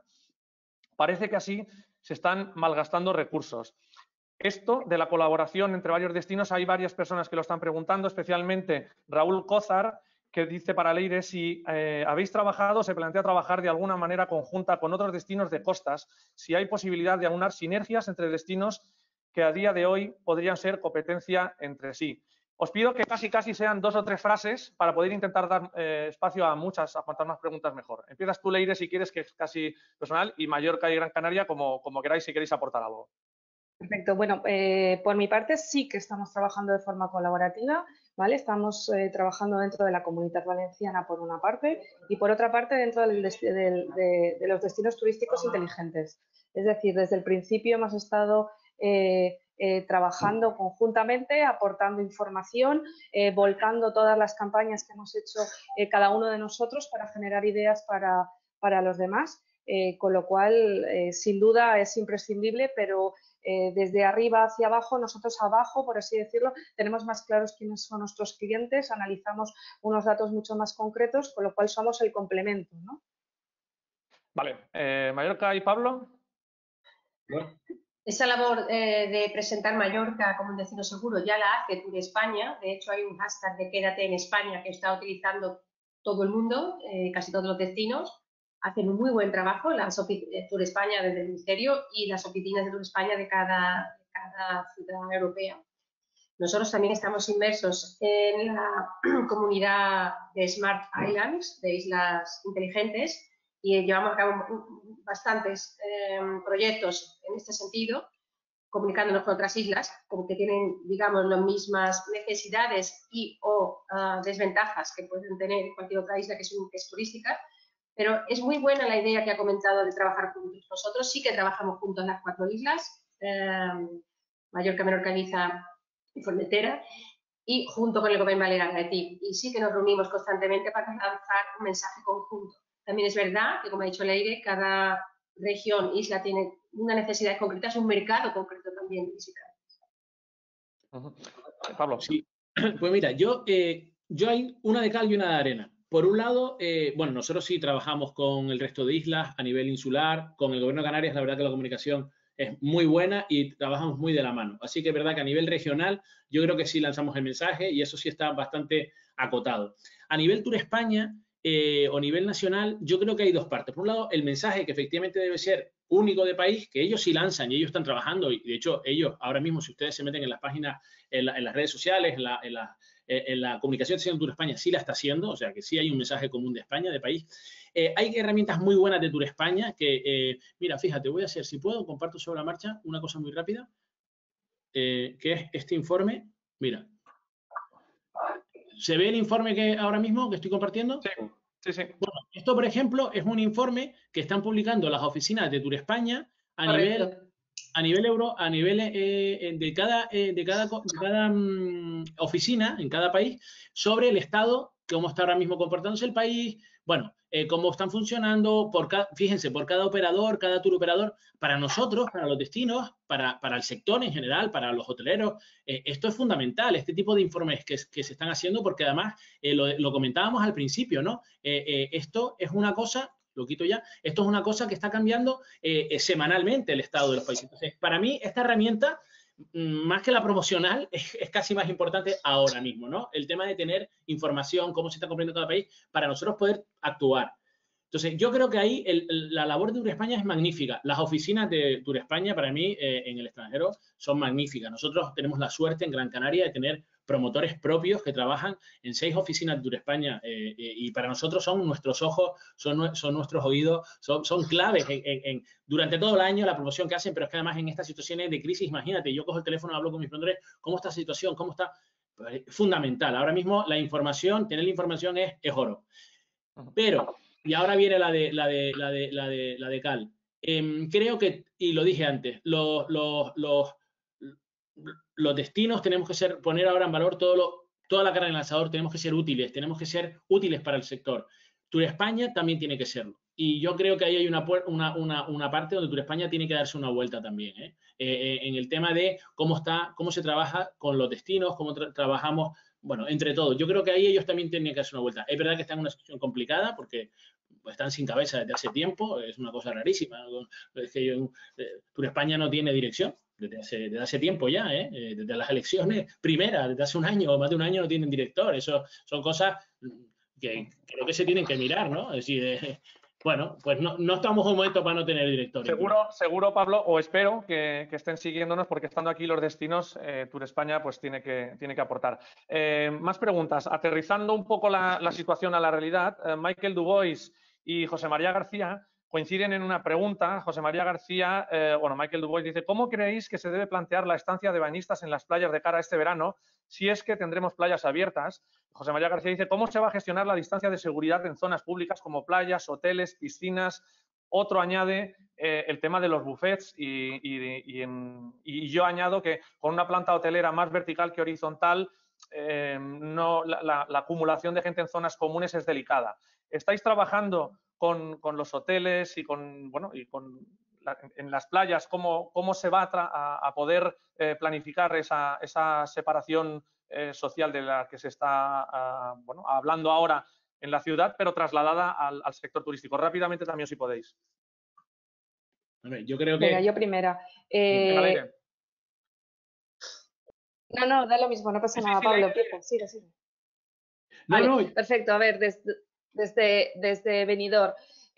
Parece que así se están malgastando recursos. Esto de la colaboración entre varios destinos, hay varias personas que lo están preguntando, especialmente Raúl Cózar, que dice para Leire si eh, habéis trabajado, se plantea trabajar de alguna manera conjunta con otros destinos de costas, si hay posibilidad de aunar sinergias entre destinos que a día de hoy podrían ser competencia entre sí. Os pido que casi casi sean dos o tres frases para poder intentar dar eh, espacio a muchas, a cuantas más preguntas mejor. Empiezas tú, Leire, si quieres, que es casi personal, y Mallorca y Gran Canaria, como, como queráis, si queréis aportar algo. Perfecto. Bueno, eh, por mi parte sí que estamos trabajando de forma colaborativa, ¿vale? Estamos eh, trabajando dentro de la Comunidad Valenciana por una parte y por otra parte dentro del del, de, de los destinos turísticos inteligentes. Es decir, desde el principio hemos estado eh, eh, trabajando conjuntamente, aportando información, eh, volcando todas las campañas que hemos hecho eh, cada uno de nosotros para generar ideas para, para los demás, eh, con lo cual eh, sin duda es imprescindible, pero Eh, desde arriba hacia abajo, nosotros abajo, por así decirlo, tenemos más claros quiénes son nuestros clientes, analizamos unos datos mucho más concretos, con lo cual somos el complemento, ¿no? Vale, eh, Mallorca y Pablo. Bueno. Esa labor eh, de presentar Mallorca como un destino seguro ya la hace Tour España. De hecho, hay un hashtag de Quédate en España que está utilizando todo el mundo, eh, casi todos los destinos. Hacen un muy buen trabajo, las Tour España desde el Ministerio y las oficinas de Tour España de cada, de cada ciudad europea. Nosotros también estamos inmersos en la comunidad de Smart Islands, de islas inteligentes, y llevamos a cabo bastantes eh, proyectos en este sentido, comunicándonos con otras islas, como que tienen, digamos, las mismas necesidades y o uh, desventajas que pueden tener cualquier otra isla que es, que es turística. Pero es muy buena la idea que ha comentado de trabajar juntos. Nosotros sí que trabajamos juntos en las cuatro islas, eh, Mallorca, Menorca, Ibiza y Formentera, y junto con el Gobierno Balear de Haití. Y sí que nos reunimos constantemente para lanzar un mensaje conjunto. También es verdad que, como ha dicho Leire, cada región, isla, tiene una necesidad concreta, es un mercado concreto también de visitantes. Uh-huh. Pablo. Sí, pues mira, yo, eh, yo hay una de cal y una de arena. Por un lado, eh, bueno, nosotros sí trabajamos con el resto de islas a nivel insular, con el Gobierno de Canarias, la verdad que la comunicación es muy buena y trabajamos muy de la mano. Así que es verdad que a nivel regional yo creo que sí lanzamos el mensaje y eso sí está bastante acotado. A nivel Tour España eh, o nivel nacional, yo creo que hay dos partes. Por un lado, el mensaje que efectivamente debe ser único de país, que ellos sí lanzan y ellos están trabajando y de hecho ellos ahora mismo, si ustedes se meten en las páginas, en, la, en las redes sociales, en la, en la en la comunicación de Tour España sí la está haciendo, o sea que sí hay un mensaje común de España, de país. Eh, hay herramientas muy buenas de Tour España que, eh, mira, fíjate, voy a hacer, si puedo, comparto sobre la marcha una cosa muy rápida, eh, que es este informe. Mira, ¿se ve el informe que ahora mismo que estoy compartiendo? Sí, sí, sí. Bueno, esto, por ejemplo, es un informe que están publicando las oficinas de Tour España a Correcto. nivel... a nivel euro, a nivel eh, de cada, eh, de cada, de cada um, oficina en cada país sobre el estado, cómo está ahora mismo comportándose el país, bueno, eh, cómo están funcionando, por cada, fíjense, por cada operador, cada tour operador, para nosotros, para los destinos, para, para el sector en general, para los hoteleros, eh, esto es fundamental, este tipo de informes que, que se están haciendo, porque además, eh, lo, lo comentábamos al principio, ¿no? Eh, eh, esto es una cosa, lo quito ya, esto es una cosa que está cambiando eh, eh, semanalmente el estado de los países. Entonces, para mí, esta herramienta, más que la promocional, es, es casi más importante ahora mismo, ¿no? El tema de tener información, cómo se está cumpliendo cada país, para nosotros poder actuar. Entonces, yo creo que ahí el, el, la labor de Tour España es magnífica. Las oficinas de Tour España, para mí, eh, en el extranjero, son magníficas. Nosotros tenemos la suerte en Gran Canaria de tener promotores propios que trabajan en seis oficinas de Tour España eh, eh, y para nosotros son nuestros ojos, son, son nuestros oídos, son, son claves en, en, en, durante todo el año la promoción que hacen, pero es que además en estas situaciones de crisis, imagínate, yo cojo el teléfono, hablo con mis promotores, ¿cómo está la situación? ¿Cómo está? Pues, fundamental. Ahora mismo la información, tener la información es, es oro. Pero, y ahora viene la de, la de, la de, la de, la de Cal. Eh, creo que, y lo dije antes, los, los, los, los destinos tenemos que ser, poner ahora en valor todo lo, toda la carga en el lanzador, tenemos que ser útiles, tenemos que ser útiles para el sector. Tour España también tiene que serlo. Y yo creo que ahí hay una, una, una, una parte donde Tour España tiene que darse una vuelta también, ¿eh? Eh, en el tema de cómo está, cómo se trabaja con los destinos, cómo tra trabajamos, bueno, entre todos. Yo creo que ahí ellos también tienen que darse una vuelta. Es verdad que están en una situación complicada porque están sin cabeza desde hace tiempo, es una cosa rarísima. Es que yo, eh, Tour España no tiene dirección. Desde hace, desde hace tiempo ya, ¿eh? Desde las elecciones primeras, desde hace un año o más de un año no tienen director. Eso son cosas que creo que se tienen que mirar, ¿no? Es decir, eh, bueno, pues no, no estamos en un momento para no tener director. Seguro, seguro, Pablo, o espero que, que estén siguiéndonos, porque estando aquí los destinos, eh, Tour España pues tiene que, tiene que aportar. Eh, más preguntas. Aterrizando un poco la, la situación a la realidad, eh, Michael Dubois y José María García coinciden en una pregunta. José María García, eh, bueno, Michael Dubois dice, ¿cómo creéis que se debe plantear la estancia de bañistas en las playas de cara a este verano, si es que tendremos playas abiertas? José María García dice, ¿cómo se va a gestionar la distancia de seguridad en zonas públicas como playas, hoteles, piscinas? Otro añade eh, el tema de los buffets y, y, y, en, y yo añado que con una planta hotelera más vertical que horizontal, eh, no, la, la, la acumulación de gente en zonas comunes es delicada. ¿Estáis trabajando con, con los hoteles y con, bueno, y con la, en las playas? ¿Cómo, cómo se va a, a poder eh, planificar esa, esa separación eh, social de la que se está uh, bueno, hablando ahora en la ciudad, pero trasladada al, al sector turístico? Rápidamente también, si podéis. Yo creo que... Venga, yo primera. Eh... No, no, da lo mismo, no pasa sí, nada, sí, Pablo, empieza, sigue, sigue. No, vale, no. Perfecto, a ver, desde, desde, desde Benidorm,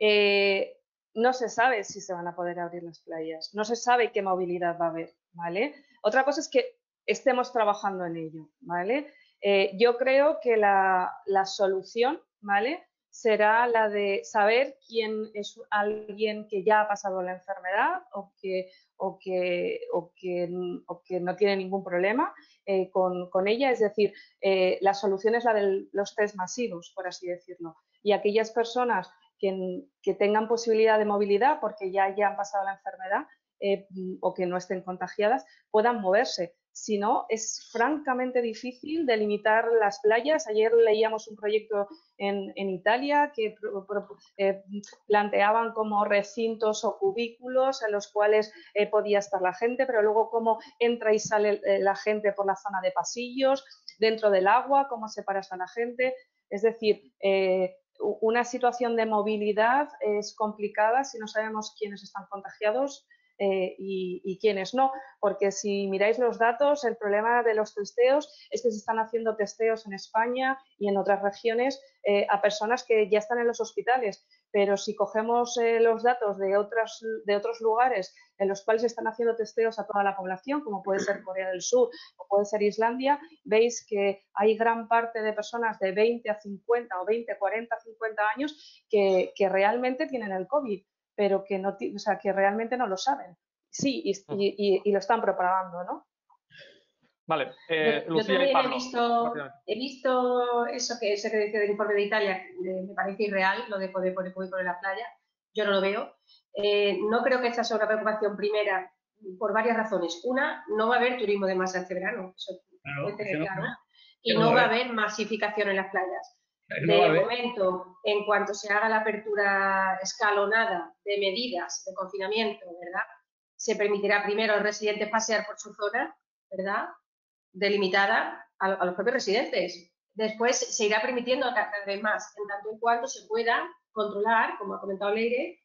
eh, no se sabe si se van a poder abrir las playas, no se sabe qué movilidad va a haber, ¿vale? Otra cosa es que estemos trabajando en ello, ¿vale? Eh, yo creo que la, la solución, ¿vale?, será la de saber quién es alguien que ya ha pasado la enfermedad o que, o que, o que, o que no tiene ningún problema eh, con, con ella. Es decir, eh, la solución es la de los test masivos, por así decirlo. Y aquellas personas que, que tengan posibilidad de movilidad porque ya, ya han pasado la enfermedad eh, o que no estén contagiadas, puedan moverse. Si no, es francamente difícil delimitar las playas. Ayer leíamos un proyecto en, en Italia que pro, pro, eh, planteaban como recintos o cubículos en los cuales eh, podía estar la gente, pero luego cómo entra y sale eh, la gente por la zona de pasillos, dentro del agua, cómo separas a la gente. Es decir, eh, una situación de movilidad es complicada si no sabemos quiénes están contagiados Eh, y, y quienes no, porque si miráis los datos, el problema de los testeos es que se están haciendo testeos en España y en otras regiones eh, a personas que ya están en los hospitales, pero si cogemos eh, los datos de, otras, de otros lugares en los cuales se están haciendo testeos a toda la población, como puede ser Corea del Sur o puede ser Islandia, veis que hay gran parte de personas de veinte a cincuenta o veinte, cuarenta, cincuenta años que, que realmente tienen el COVID, pero que, no, o sea, que realmente no lo saben. Sí, y, y, y lo están propagando, ¿no? Vale, eh, yo, Lucía yo también y Pablo. He visto, he visto eso que, eso que dice del informe de Italia, de, me parece irreal, lo de poder poner cubículos en la playa. Yo no lo veo. Eh, no creo que esta sea una preocupación primera por varias razones. Una, no va a haber turismo de masa este verano, eso claro, puede tener claro. No, y no, no va a haber masificación en las playas. No va a De haber. momento, en cuanto se haga la apertura escalonada de medidas de confinamiento, ¿verdad? Se permitirá primero a los residentes pasear por su zona, ¿verdad? Delimitada a, a los propios residentes. Después se irá permitiendo cada vez más, en tanto en cuanto se pueda controlar, como ha comentado Leire,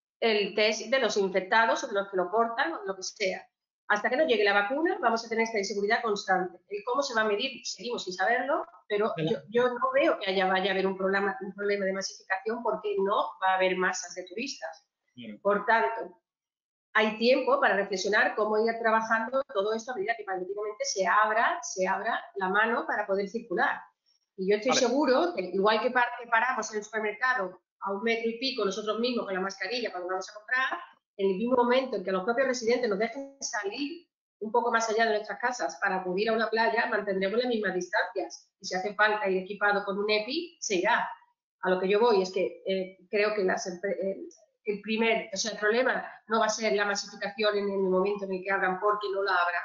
el test de los infectados o de los que lo portan o de lo que sea. Hasta que no llegue la vacuna vamos a tener esta inseguridad constante. El cómo se va a medir seguimos sin saberlo, pero yo, yo no veo que haya, vaya a haber un problema, un problema de masificación porque no va a haber masas de turistas. Bien. Por tanto, hay tiempo para reflexionar cómo ir trabajando todo esto a medida que paulatinamente se abra, se abra la mano para poder circular. Y yo estoy vale. seguro que igual que, par que paramos en el supermercado a un metro y pico nosotros mismos con la mascarilla cuando vamos a comprar, en el mismo momento en que los propios residentes nos dejen salir un poco más allá de nuestras casas para acudir a una playa, mantendremos las mismas distancias. Y si hace falta ir equipado con un EPI, se irá. A lo que yo voy es que eh, creo que las, eh, el primer, o sea, el problema no va a ser la masificación en el momento en el que abran, porque no la habrá,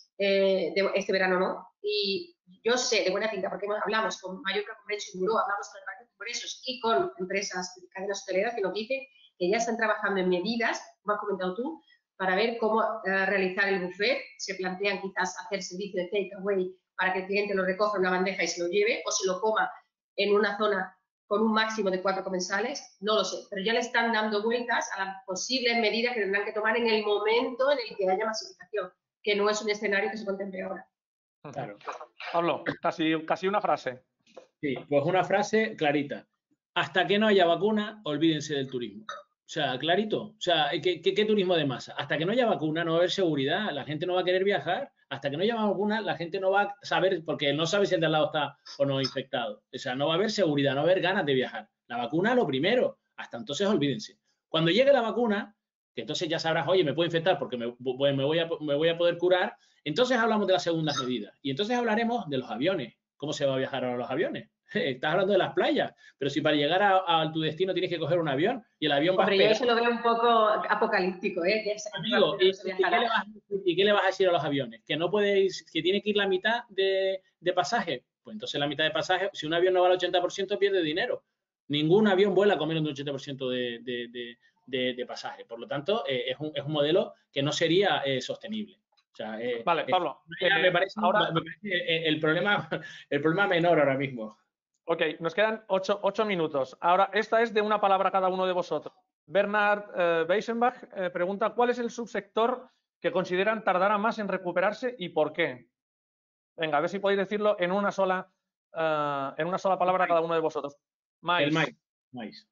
eh, de, este verano no. Y yo sé de buena pinta, porque hablamos con Mallorca Convention Bureau, hablamos con el Parque de Congresos y con empresas de cadenas hoteleras que nos dicen que ya están trabajando en medidas, como has comentado tú, para ver cómo uh, realizar el buffet. Se plantean quizás hacer servicio de takeaway para que el cliente lo recoja en una bandeja y se lo lleve, o se lo coma en una zona con un máximo de cuatro comensales, no lo sé, pero ya le están dando vueltas a las posibles medidas que tendrán que tomar en el momento en el que haya masificación, que no es un escenario que se contemple ahora. Claro. Pablo, casi, casi una frase. Sí, pues una frase clarita. Hasta que no haya vacuna, olvídense del turismo. O sea, clarito. O sea, ¿qué, qué, qué turismo de masa? Hasta que no haya vacuna, no va a haber seguridad. La gente no va a querer viajar. Hasta que no haya vacuna, la gente no va a saber, porque no sabe si el de al lado está o no infectado. O sea, no va a haber seguridad, no va a haber ganas de viajar. La vacuna, lo primero. Hasta entonces, olvídense. Cuando llegue la vacuna, que entonces ya sabrás, oye, me puedo infectar porque me, me, voy, a, me voy a poder curar, entonces hablamos de las segundas medidas. Y entonces hablaremos de los aviones. ¿Cómo se va a viajar ahora los aviones? Estás hablando de las playas, pero si para llegar a, a tu destino tienes que coger un avión y el avión va a esperar. Yo eso lo veo un poco apocalíptico, ¿eh? Que Amigo, ¿y, ¿y, qué le vas, ¿y qué le vas a decir a los aviones? ¿Que no podéis, que tiene que ir la mitad de, de pasaje? Pues entonces la mitad de pasaje, si un avión no va al ochenta por ciento, pierde dinero. Ningún avión vuela con menos de un ochenta por ciento de, de, de, de, de pasaje. Por lo tanto, eh, es, un, es un modelo que no sería eh, sostenible. O sea, eh, vale, Pablo. Eh, me parece, ahora, me parece el, problema, el problema menor ahora mismo. Ok, nos quedan ocho, ocho minutos. Ahora, esta es de una palabra cada uno de vosotros. Bernard eh, Beisenbach eh, pregunta, ¿cuál es el subsector que consideran tardará más en recuperarse y por qué? Venga, a ver si podéis decirlo en una sola, uh, en una sola palabra cada uno de vosotros. Maíz. El maíz. maíz.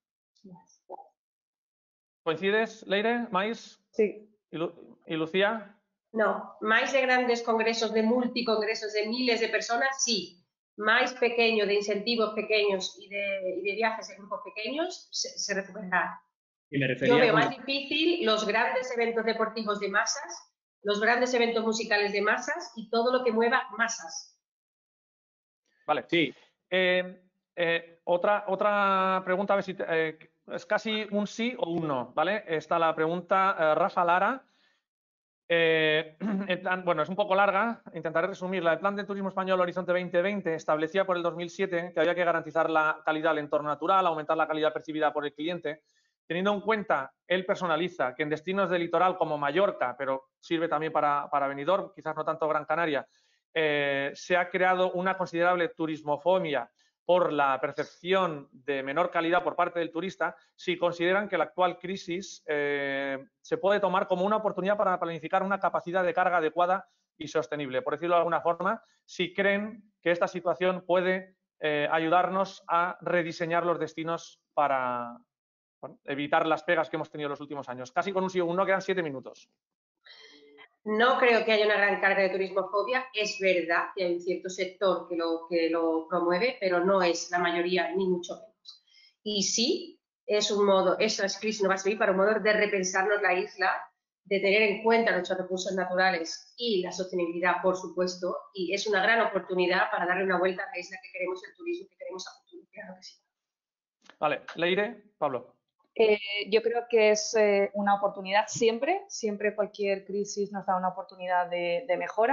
¿Coincides, Leire? ¿Maíz? Sí. ¿Y, Lu ¿Y Lucía? No, maíz de grandes congresos, de multicongresos, de miles de personas, sí. Más pequeño, de incentivos pequeños y de, y de viajes en grupos pequeños, se, se recuperará. Y me refería Yo veo a... más difícil los grandes eventos deportivos de masas, los grandes eventos musicales de masas y todo lo que mueva masas. Vale. Sí. Eh, eh, otra, otra pregunta, a ver si te, eh, es casi un sí o un no, ¿vale? Está la pregunta eh, Rafa Lara. Eh, plan, bueno, es un poco larga, intentaré resumirla. El Plan de Turismo Español Horizonte veinte veinte establecía por el dos mil siete que había que garantizar la calidad del entorno natural, aumentar la calidad percibida por el cliente. Teniendo en cuenta, él personaliza que en destinos de litoral como Mallorca, pero sirve también para, para Benidorm, quizás no tanto Gran Canaria, eh, se ha creado una considerable turismofobia por la percepción de menor calidad por parte del turista, si consideran que la actual crisis eh, se puede tomar como una oportunidad para planificar una capacidad de carga adecuada y sostenible. Por decirlo de alguna forma, si creen que esta situación puede eh, ayudarnos a rediseñar los destinos para bueno, evitar las pegas que hemos tenido en los últimos años. Casi con un sí o un no, quedan siete minutos. No creo que haya una gran carga de turismofobia. Es verdad que hay un cierto sector que lo, que lo promueve, pero no es la mayoría, ni mucho menos. Y sí, es un modo, esta crisis nos va a servir para un modo de repensarnos la isla, de tener en cuenta nuestros recursos naturales y la sostenibilidad, por supuesto, y es una gran oportunidad para darle una vuelta a la isla que queremos, el turismo que queremos a futuro. Claro que sí. Vale, Leire, Pablo. Eh, yo creo que es eh, una oportunidad siempre, siempre cualquier crisis nos da una oportunidad de, de mejora,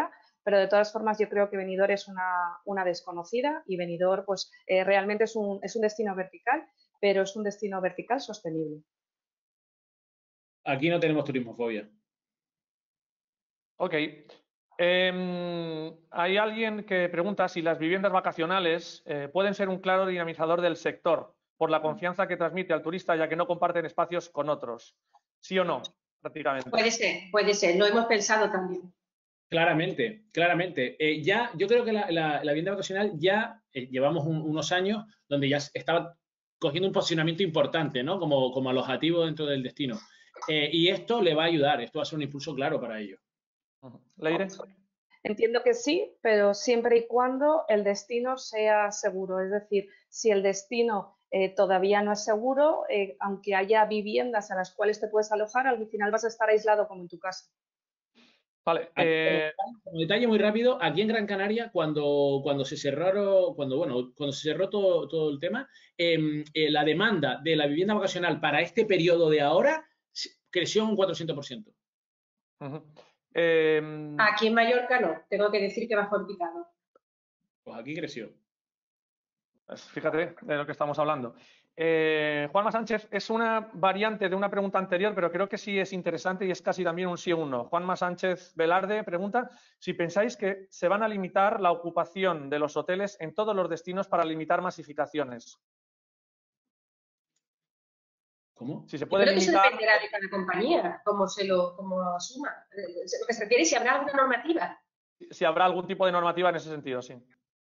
pero de todas formas yo creo que Benidorm es una, una desconocida y Benidorm pues eh, realmente es un, es un destino vertical, pero es un destino vertical sostenible. Aquí no tenemos turismofobia. Ok. Eh, hay alguien que pregunta si las viviendas vacacionales eh, pueden ser un claro dinamizador del sector por la confianza que transmite al turista, ya que no comparten espacios con otros. ¿Sí o no? Prácticamente. Puede ser, puede ser. Lo hemos pensado también. Claramente, claramente. Eh, ya, yo creo que la, la, la vivienda vacacional ya eh, llevamos un, unos años donde ya estaba cogiendo un posicionamiento importante, ¿no? Como, como alojativo dentro del destino. Eh, y esto le va a ayudar, esto va a ser un impulso claro para ello. Leire. Entiendo que sí, pero siempre y cuando el destino sea seguro. Es decir, si el destino eh, todavía no es seguro, eh, aunque haya viviendas a las cuales te puedes alojar, al final vas a estar aislado como en tu casa. Vale. Eh... Como detalle muy rápido, aquí en Gran Canaria, cuando, cuando se cerraron, cuando, bueno, cuando se cerró todo, todo el tema, eh, eh, la demanda de la vivienda vacacional para este periodo de ahora creció un cuatrocientos por ciento. Uh-huh. eh... Aquí en Mallorca no, tengo que decir que bajó el picado. Pues aquí creció. Pues fíjate de lo que estamos hablando. Eh, Juanma Sánchez es una variante de una pregunta anterior, pero creo que sí es interesante y es casi también un sí o un no. Juanma Sánchez Velarde pregunta si pensáis que se van a limitar la ocupación de los hoteles en todos los destinos para limitar masificaciones. ¿Cómo? Si se puede Yo creo limitar... que eso dependerá de cada compañía, cómo se lo, cómo lo asuma. Lo que se refiere es si habrá alguna normativa. Si habrá algún tipo de normativa en ese sentido, sí.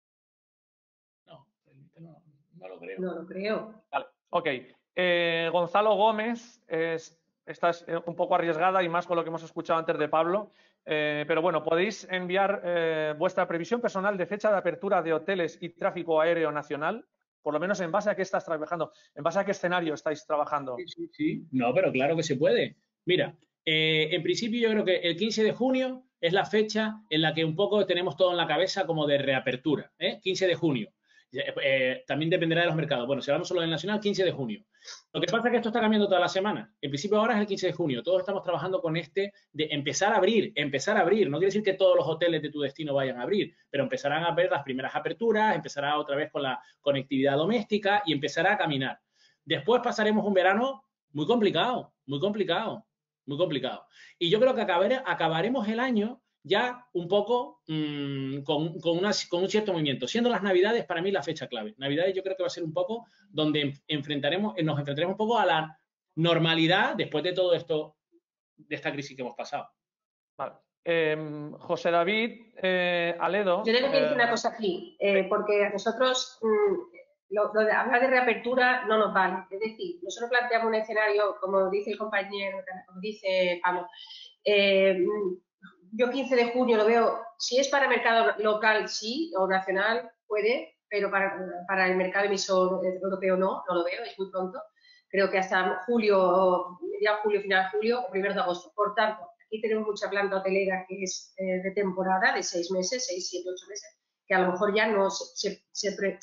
No, no, no lo creo. No lo creo. Vale, ok. Eh, Gonzalo Gómez, es, esta es un poco arriesgada y más con lo que hemos escuchado antes de Pablo, eh, pero bueno, podéis enviar eh, vuestra previsión personal de fecha de apertura de hoteles y tráfico aéreo nacional, por lo menos en base a qué estás trabajando, en base a qué escenario estáis trabajando. Sí, sí, sí. No, pero claro que se puede. Mira, eh, en principio yo creo que el quince de junio es la fecha en la que un poco tenemos todo en la cabeza como de reapertura, ¿eh? quince de junio. Eh, también dependerá de los mercados. Bueno, si hablamos solo del nacional, quince de junio. Lo que pasa es que esto está cambiando toda la semana. En principio ahora es el quince de junio. Todos estamos trabajando con este de empezar a abrir, empezar a abrir. No quiere decir que todos los hoteles de tu destino vayan a abrir, pero empezarán a ver las primeras aperturas, empezará otra vez con la conectividad doméstica y empezará a caminar. Después pasaremos un verano muy complicado, muy complicado, muy complicado. Y yo creo que acabaré, acabaremos el año ya un poco mmm, con, con, una, con un cierto movimiento. Siendo las Navidades para mí la fecha clave. Navidades yo creo que va a ser un poco donde enfrentaremos, nos enfrentaremos un poco a la normalidad después de todo esto, de esta crisis que hemos pasado. Vale. Eh, José David eh, Aledo. Yo tengo que decir eh, una cosa aquí, eh, porque a nosotros mmm, lo, lo de hablar de reapertura no nos vale. Es decir, nosotros planteamos un escenario, como dice el compañero, como dice Pablo, eh, yo quince de junio lo veo, si es para mercado local sí, o nacional puede, pero para, para el mercado emisor europeo no, no lo veo, es muy pronto. Creo que hasta julio, ya julio, final de julio o primero de agosto. Por tanto, aquí tenemos mucha planta hotelera que es eh, de temporada, de seis meses, seis, siete, ocho meses, que a lo mejor ya no se, se, se,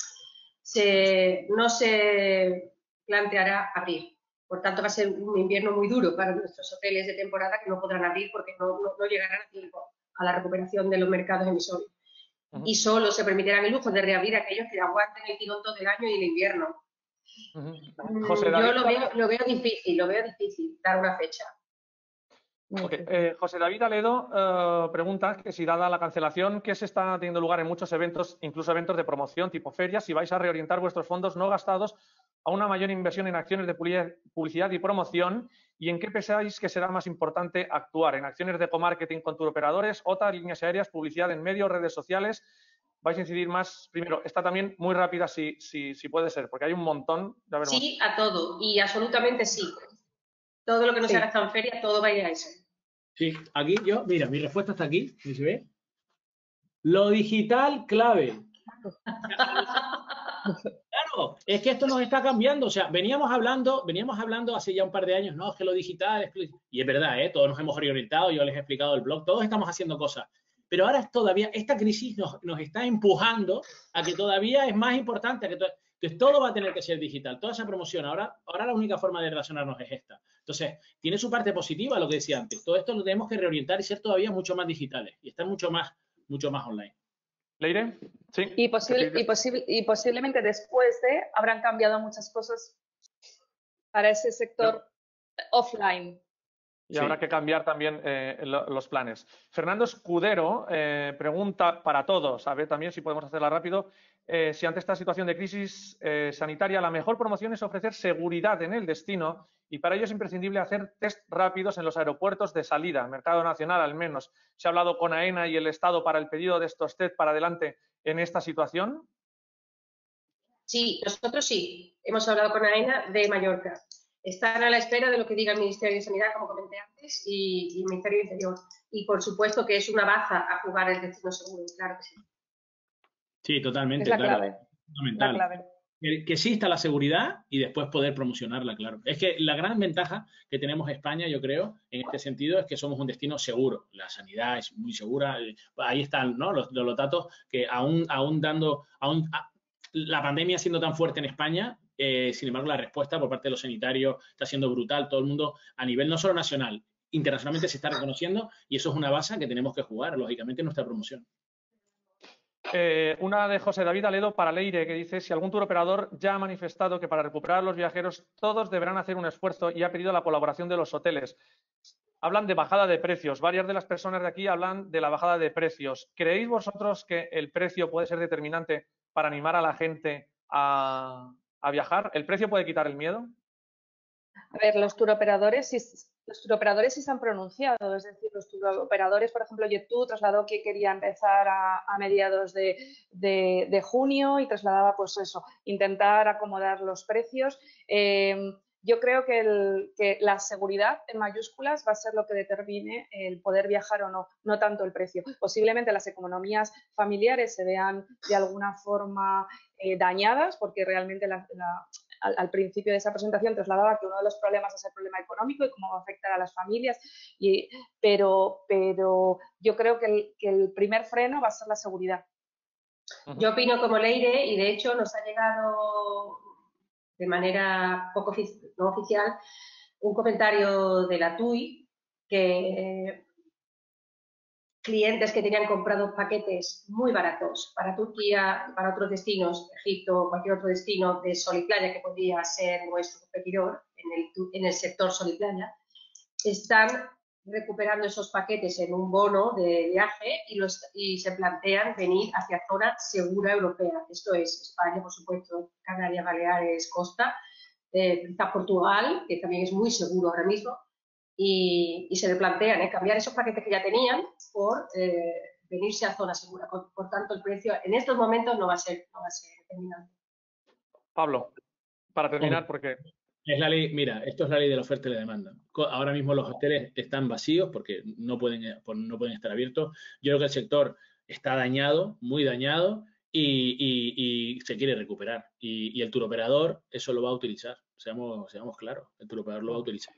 se, no se planteará abrir. Por tanto, va a ser un invierno muy duro para nuestros hoteles de temporada que no podrán abrir porque no, no, no llegarán a tiempo a la recuperación de los mercados emisores. Uh-huh. Y solo se permitirán el lujo de reabrir aquellos que aguanten el tirón todo el año y el invierno. Uh-huh. José David, Yo lo veo, lo veo difícil, lo veo difícil dar una fecha. Okay. Eh, José David Aledo eh, pregunta que si dada la cancelación que se está teniendo lugar en muchos eventos, incluso eventos de promoción tipo ferias, si vais a reorientar vuestros fondos no gastados a una mayor inversión en acciones de publicidad y promoción y en qué pensáis que será más importante actuar, en acciones de co-marketing con turoperadores, O T A, líneas aéreas, publicidad en medios, redes sociales. Vais a incidir más, primero, está también muy rápida si, si, si puede ser, porque hay un montón. Ya veremos. Sí, a todo y absolutamente sí. Todo lo que no sí. se ha gastado en feria, todo va a ir a eso. Sí, aquí yo, mira, mi respuesta está aquí, ¿se ve? Lo digital clave. Claro, es que esto nos está cambiando, o sea, veníamos hablando, veníamos hablando hace ya un par de años, no, es que lo digital, es que... y es verdad, ¿eh? Todos nos hemos reorientado, yo les he explicado el blog, todos estamos haciendo cosas, pero ahora es todavía, esta crisis nos, nos está empujando a que todavía es más importante, a que to... Entonces, todo va a tener que ser digital, toda esa promoción. Ahora, ahora la única forma de relacionarnos es esta. Entonces, tiene su parte positiva, lo que decía antes. Todo esto lo tenemos que reorientar y ser todavía mucho más digitales y estar mucho más, mucho más online. ¿Leire? Sí. Y, posible, y, posible, y posiblemente después de habrán cambiado muchas cosas para ese sector Pero, offline. Y sí. habrá que cambiar también eh, lo, los planes. Fernando Escudero eh, pregunta para todos, a ver también si podemos hacerla rápido, eh, si ante esta situación de crisis eh, sanitaria la mejor promoción es ofrecer seguridad en el destino y para ello es imprescindible hacer test rápidos en los aeropuertos de salida, mercado nacional al menos. ¿Se ha hablado con AENA y el Estado para el pedido de estos test para adelante en esta situación? Sí, nosotros sí. Hemos hablado con AENA de Mallorca. Están a la espera de lo que diga el Ministerio de Sanidad, como comenté antes, y, y el Ministerio de Interior. Y por supuesto que es una baza a jugar el destino seguro, claro que sí. Sí, totalmente, es la claro. Clave. Fundamental. La clave. Que, que exista la seguridad y después poder promocionarla, claro. Es que la gran ventaja que tenemos España, yo creo, en este sentido, es que somos un destino seguro. La sanidad es muy segura. Ahí están, ¿no?, los, los datos que aún, aún dando, aún, a, la pandemia siendo tan fuerte en España, eh, sin embargo, la respuesta por parte de los sanitarios está siendo brutal. Todo el mundo, a nivel no solo nacional, internacionalmente se está reconociendo y eso es una base que tenemos que jugar, lógicamente, en nuestra promoción. Eh, una de José David Aledo para Leire, que dice, si algún tour operador ya ha manifestado que para recuperar a los viajeros todos deberán hacer un esfuerzo y ha pedido la colaboración de los hoteles. Hablan de bajada de precios. Varias de las personas de aquí hablan de la bajada de precios. ¿Creéis vosotros que el precio puede ser determinante para animar a la gente a, a viajar? ¿El precio puede quitar el miedo? A ver, los turoperadores sí, los turoperadores sí se han pronunciado, es decir, los turoperadores, por ejemplo, Jet2 trasladó que quería empezar a, a mediados de, de, de junio y trasladaba, pues eso, intentar acomodar los precios. Eh, yo creo que, el, que la seguridad en mayúsculas va a ser lo que determine el poder viajar o no, no tanto el precio. Posiblemente las economías familiares se vean de alguna forma eh, dañadas porque realmente la, la Al, al principio de esa presentación trasladaba que uno de los problemas es el problema económico y cómo va a afectar a las familias, y, pero, pero yo creo que el, que el primer freno va a ser la seguridad. Yo opino como Leire y de hecho nos ha llegado de manera poco ofici no oficial un comentario de la T U I que clientes que tenían comprado paquetes muy baratos para Turquía, para otros destinos, Egipto, cualquier otro destino de sol y playa que podría ser nuestro competidor en el, en el sector sol y playa, están recuperando esos paquetes en un bono de viaje y, los, y se plantean venir hacia zona segura europea. Esto es España, por supuesto, Canarias, Baleares, Costa, eh, quizá Portugal, que también es muy seguro ahora mismo, y, y se replantean ¿eh? cambiar esos paquetes que ya tenían por eh, venirse a zona segura. Por, por tanto, el precio en estos momentos no va a ser, no va a ser determinante. Pablo, para terminar, porque... Es la ley, mira, esto es la ley de la oferta y la demanda. Ahora mismo los hoteles están vacíos porque no pueden, no pueden estar abiertos. Yo creo que el sector está dañado, muy dañado, y, y, y se quiere recuperar. Y, y el turoperador eso lo va a utilizar. Seamos, seamos claros, el turoperador lo va a utilizar.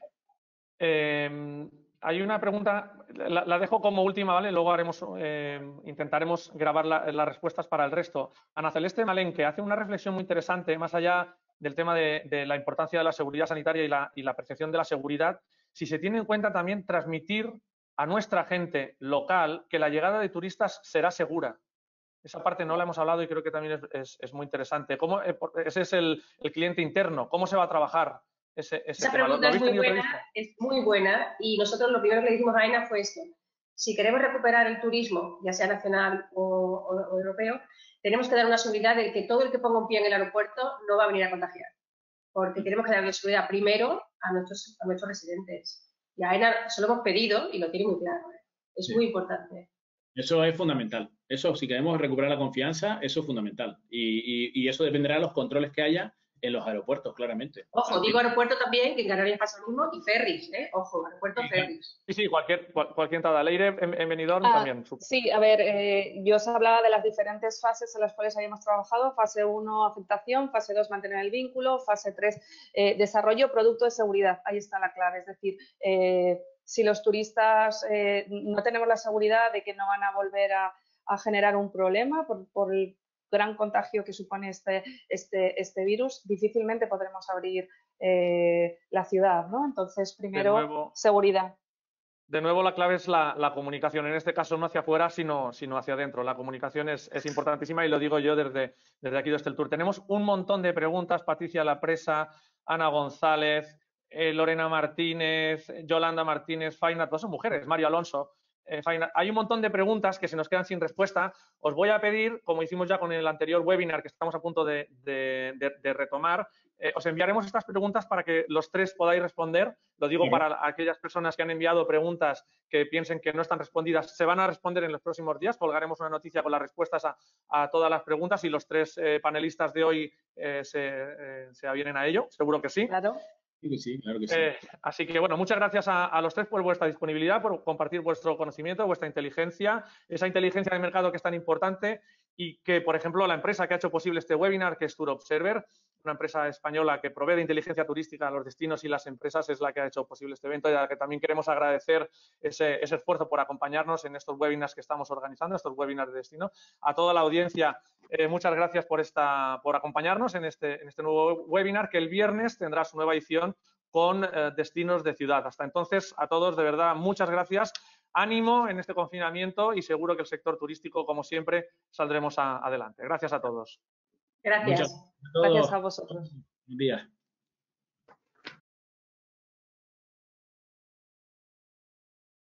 Eh, hay una pregunta, la, la dejo como última, ¿vale? Luego haremos, eh, intentaremos grabar la, las respuestas para el resto. Ana Celeste Malenque hace una reflexión muy interesante, más allá del tema de, de la importancia de la seguridad sanitaria y la, y la percepción de la seguridad, si se tiene en cuenta también transmitir a nuestra gente local que la llegada de turistas será segura. Esa parte no la hemos hablado y creo que también es, es, es muy interesante. ¿Cómo, ese es el, el cliente interno. ¿Cómo se va a trabajar ese, ese Esa tema? pregunta ¿Lo, lo es muy buena, previsto? es muy buena y nosotros lo primero que le dijimos a AENA fue esto. Si queremos recuperar el turismo, ya sea nacional o, o, o europeo, tenemos que dar una seguridad de que todo el que ponga un pie en el aeropuerto no va a venir a contagiar. Porque tenemos que darle seguridad primero a nuestros, a nuestros residentes. Y a AENA se lo hemos pedido y lo tiene muy claro. ¿eh? Es sí. muy importante. Eso es fundamental. Eso, si queremos recuperar la confianza, eso es fundamental. Y, y, y eso dependerá de los controles que haya en los aeropuertos, claramente. Ojo, digo aeropuerto también, que en Canarias pasa lo mismo, y ferries, ¿eh? Ojo, aeropuerto sí, ferries. Sí, sí, cualquier, cual, cualquier entrada. Leire, en, en Benidorm ah, también. Supongo. Sí, a ver, eh, yo os hablaba de las diferentes fases en las cuales habíamos trabajado. Fase uno, aceptación. Fase dos, mantener el vínculo. Fase tres, eh, desarrollo, producto de seguridad. Ahí está la clave. Es decir, eh, si los turistas eh, no tenemos la seguridad de que no van a volver a, a generar un problema por, por el gran contagio que supone este, este, este virus, difícilmente podremos abrir eh, la ciudad, ¿no? Entonces, primero, seguridad. de nuevo la clave es la, la comunicación, en este caso no hacia afuera, sino, sino hacia adentro. La comunicación es, es importantísima y lo digo yo desde, desde aquí, desde el Tour. Tenemos un montón de preguntas, Patricia Lapresa, Ana González, eh, Lorena Martínez, Yolanda Martínez, Faina, todas son mujeres, Mario Alonso. Eh, Faina. Hay un montón de preguntas que se nos quedan sin respuesta. Os voy a pedir, como hicimos ya con el anterior webinar que estamos a punto de, de, de, de retomar, eh, os enviaremos estas preguntas para que los tres podáis responder. Lo digo Bien. Para aquellas personas que han enviado preguntas que piensen que no están respondidas. Se van a responder en los próximos días. Colgaremos una noticia con las respuestas a, a todas las preguntas y los tres eh, panelistas de hoy eh, se, eh, se avienen a ello. Seguro que sí. Claro. Sí, sí, claro que sí. Eh, así que, bueno, muchas gracias a, a los tres por vuestra disponibilidad, por compartir vuestro conocimiento, vuestra inteligencia, esa inteligencia de mercado que es tan importante y que, por ejemplo, la empresa que ha hecho posible este webinar, que es Tour Observer, una empresa española que provee de inteligencia turística a los destinos y las empresas, es la que ha hecho posible este evento y a la que también queremos agradecer ese, ese esfuerzo por acompañarnos en estos webinars que estamos organizando, estos webinars de destino. A toda la audiencia, eh, muchas gracias por, esta, por acompañarnos en este, en este nuevo webinar, que el viernes tendrá su nueva edición con eh, destinos de ciudad. Hasta entonces, a todos, de verdad, muchas gracias. Ánimo en este confinamiento y seguro que el sector turístico, como siempre, saldremos a, adelante. Gracias a todos. Gracias. Muchas gracias a todos. Gracias a vosotros. Buen día.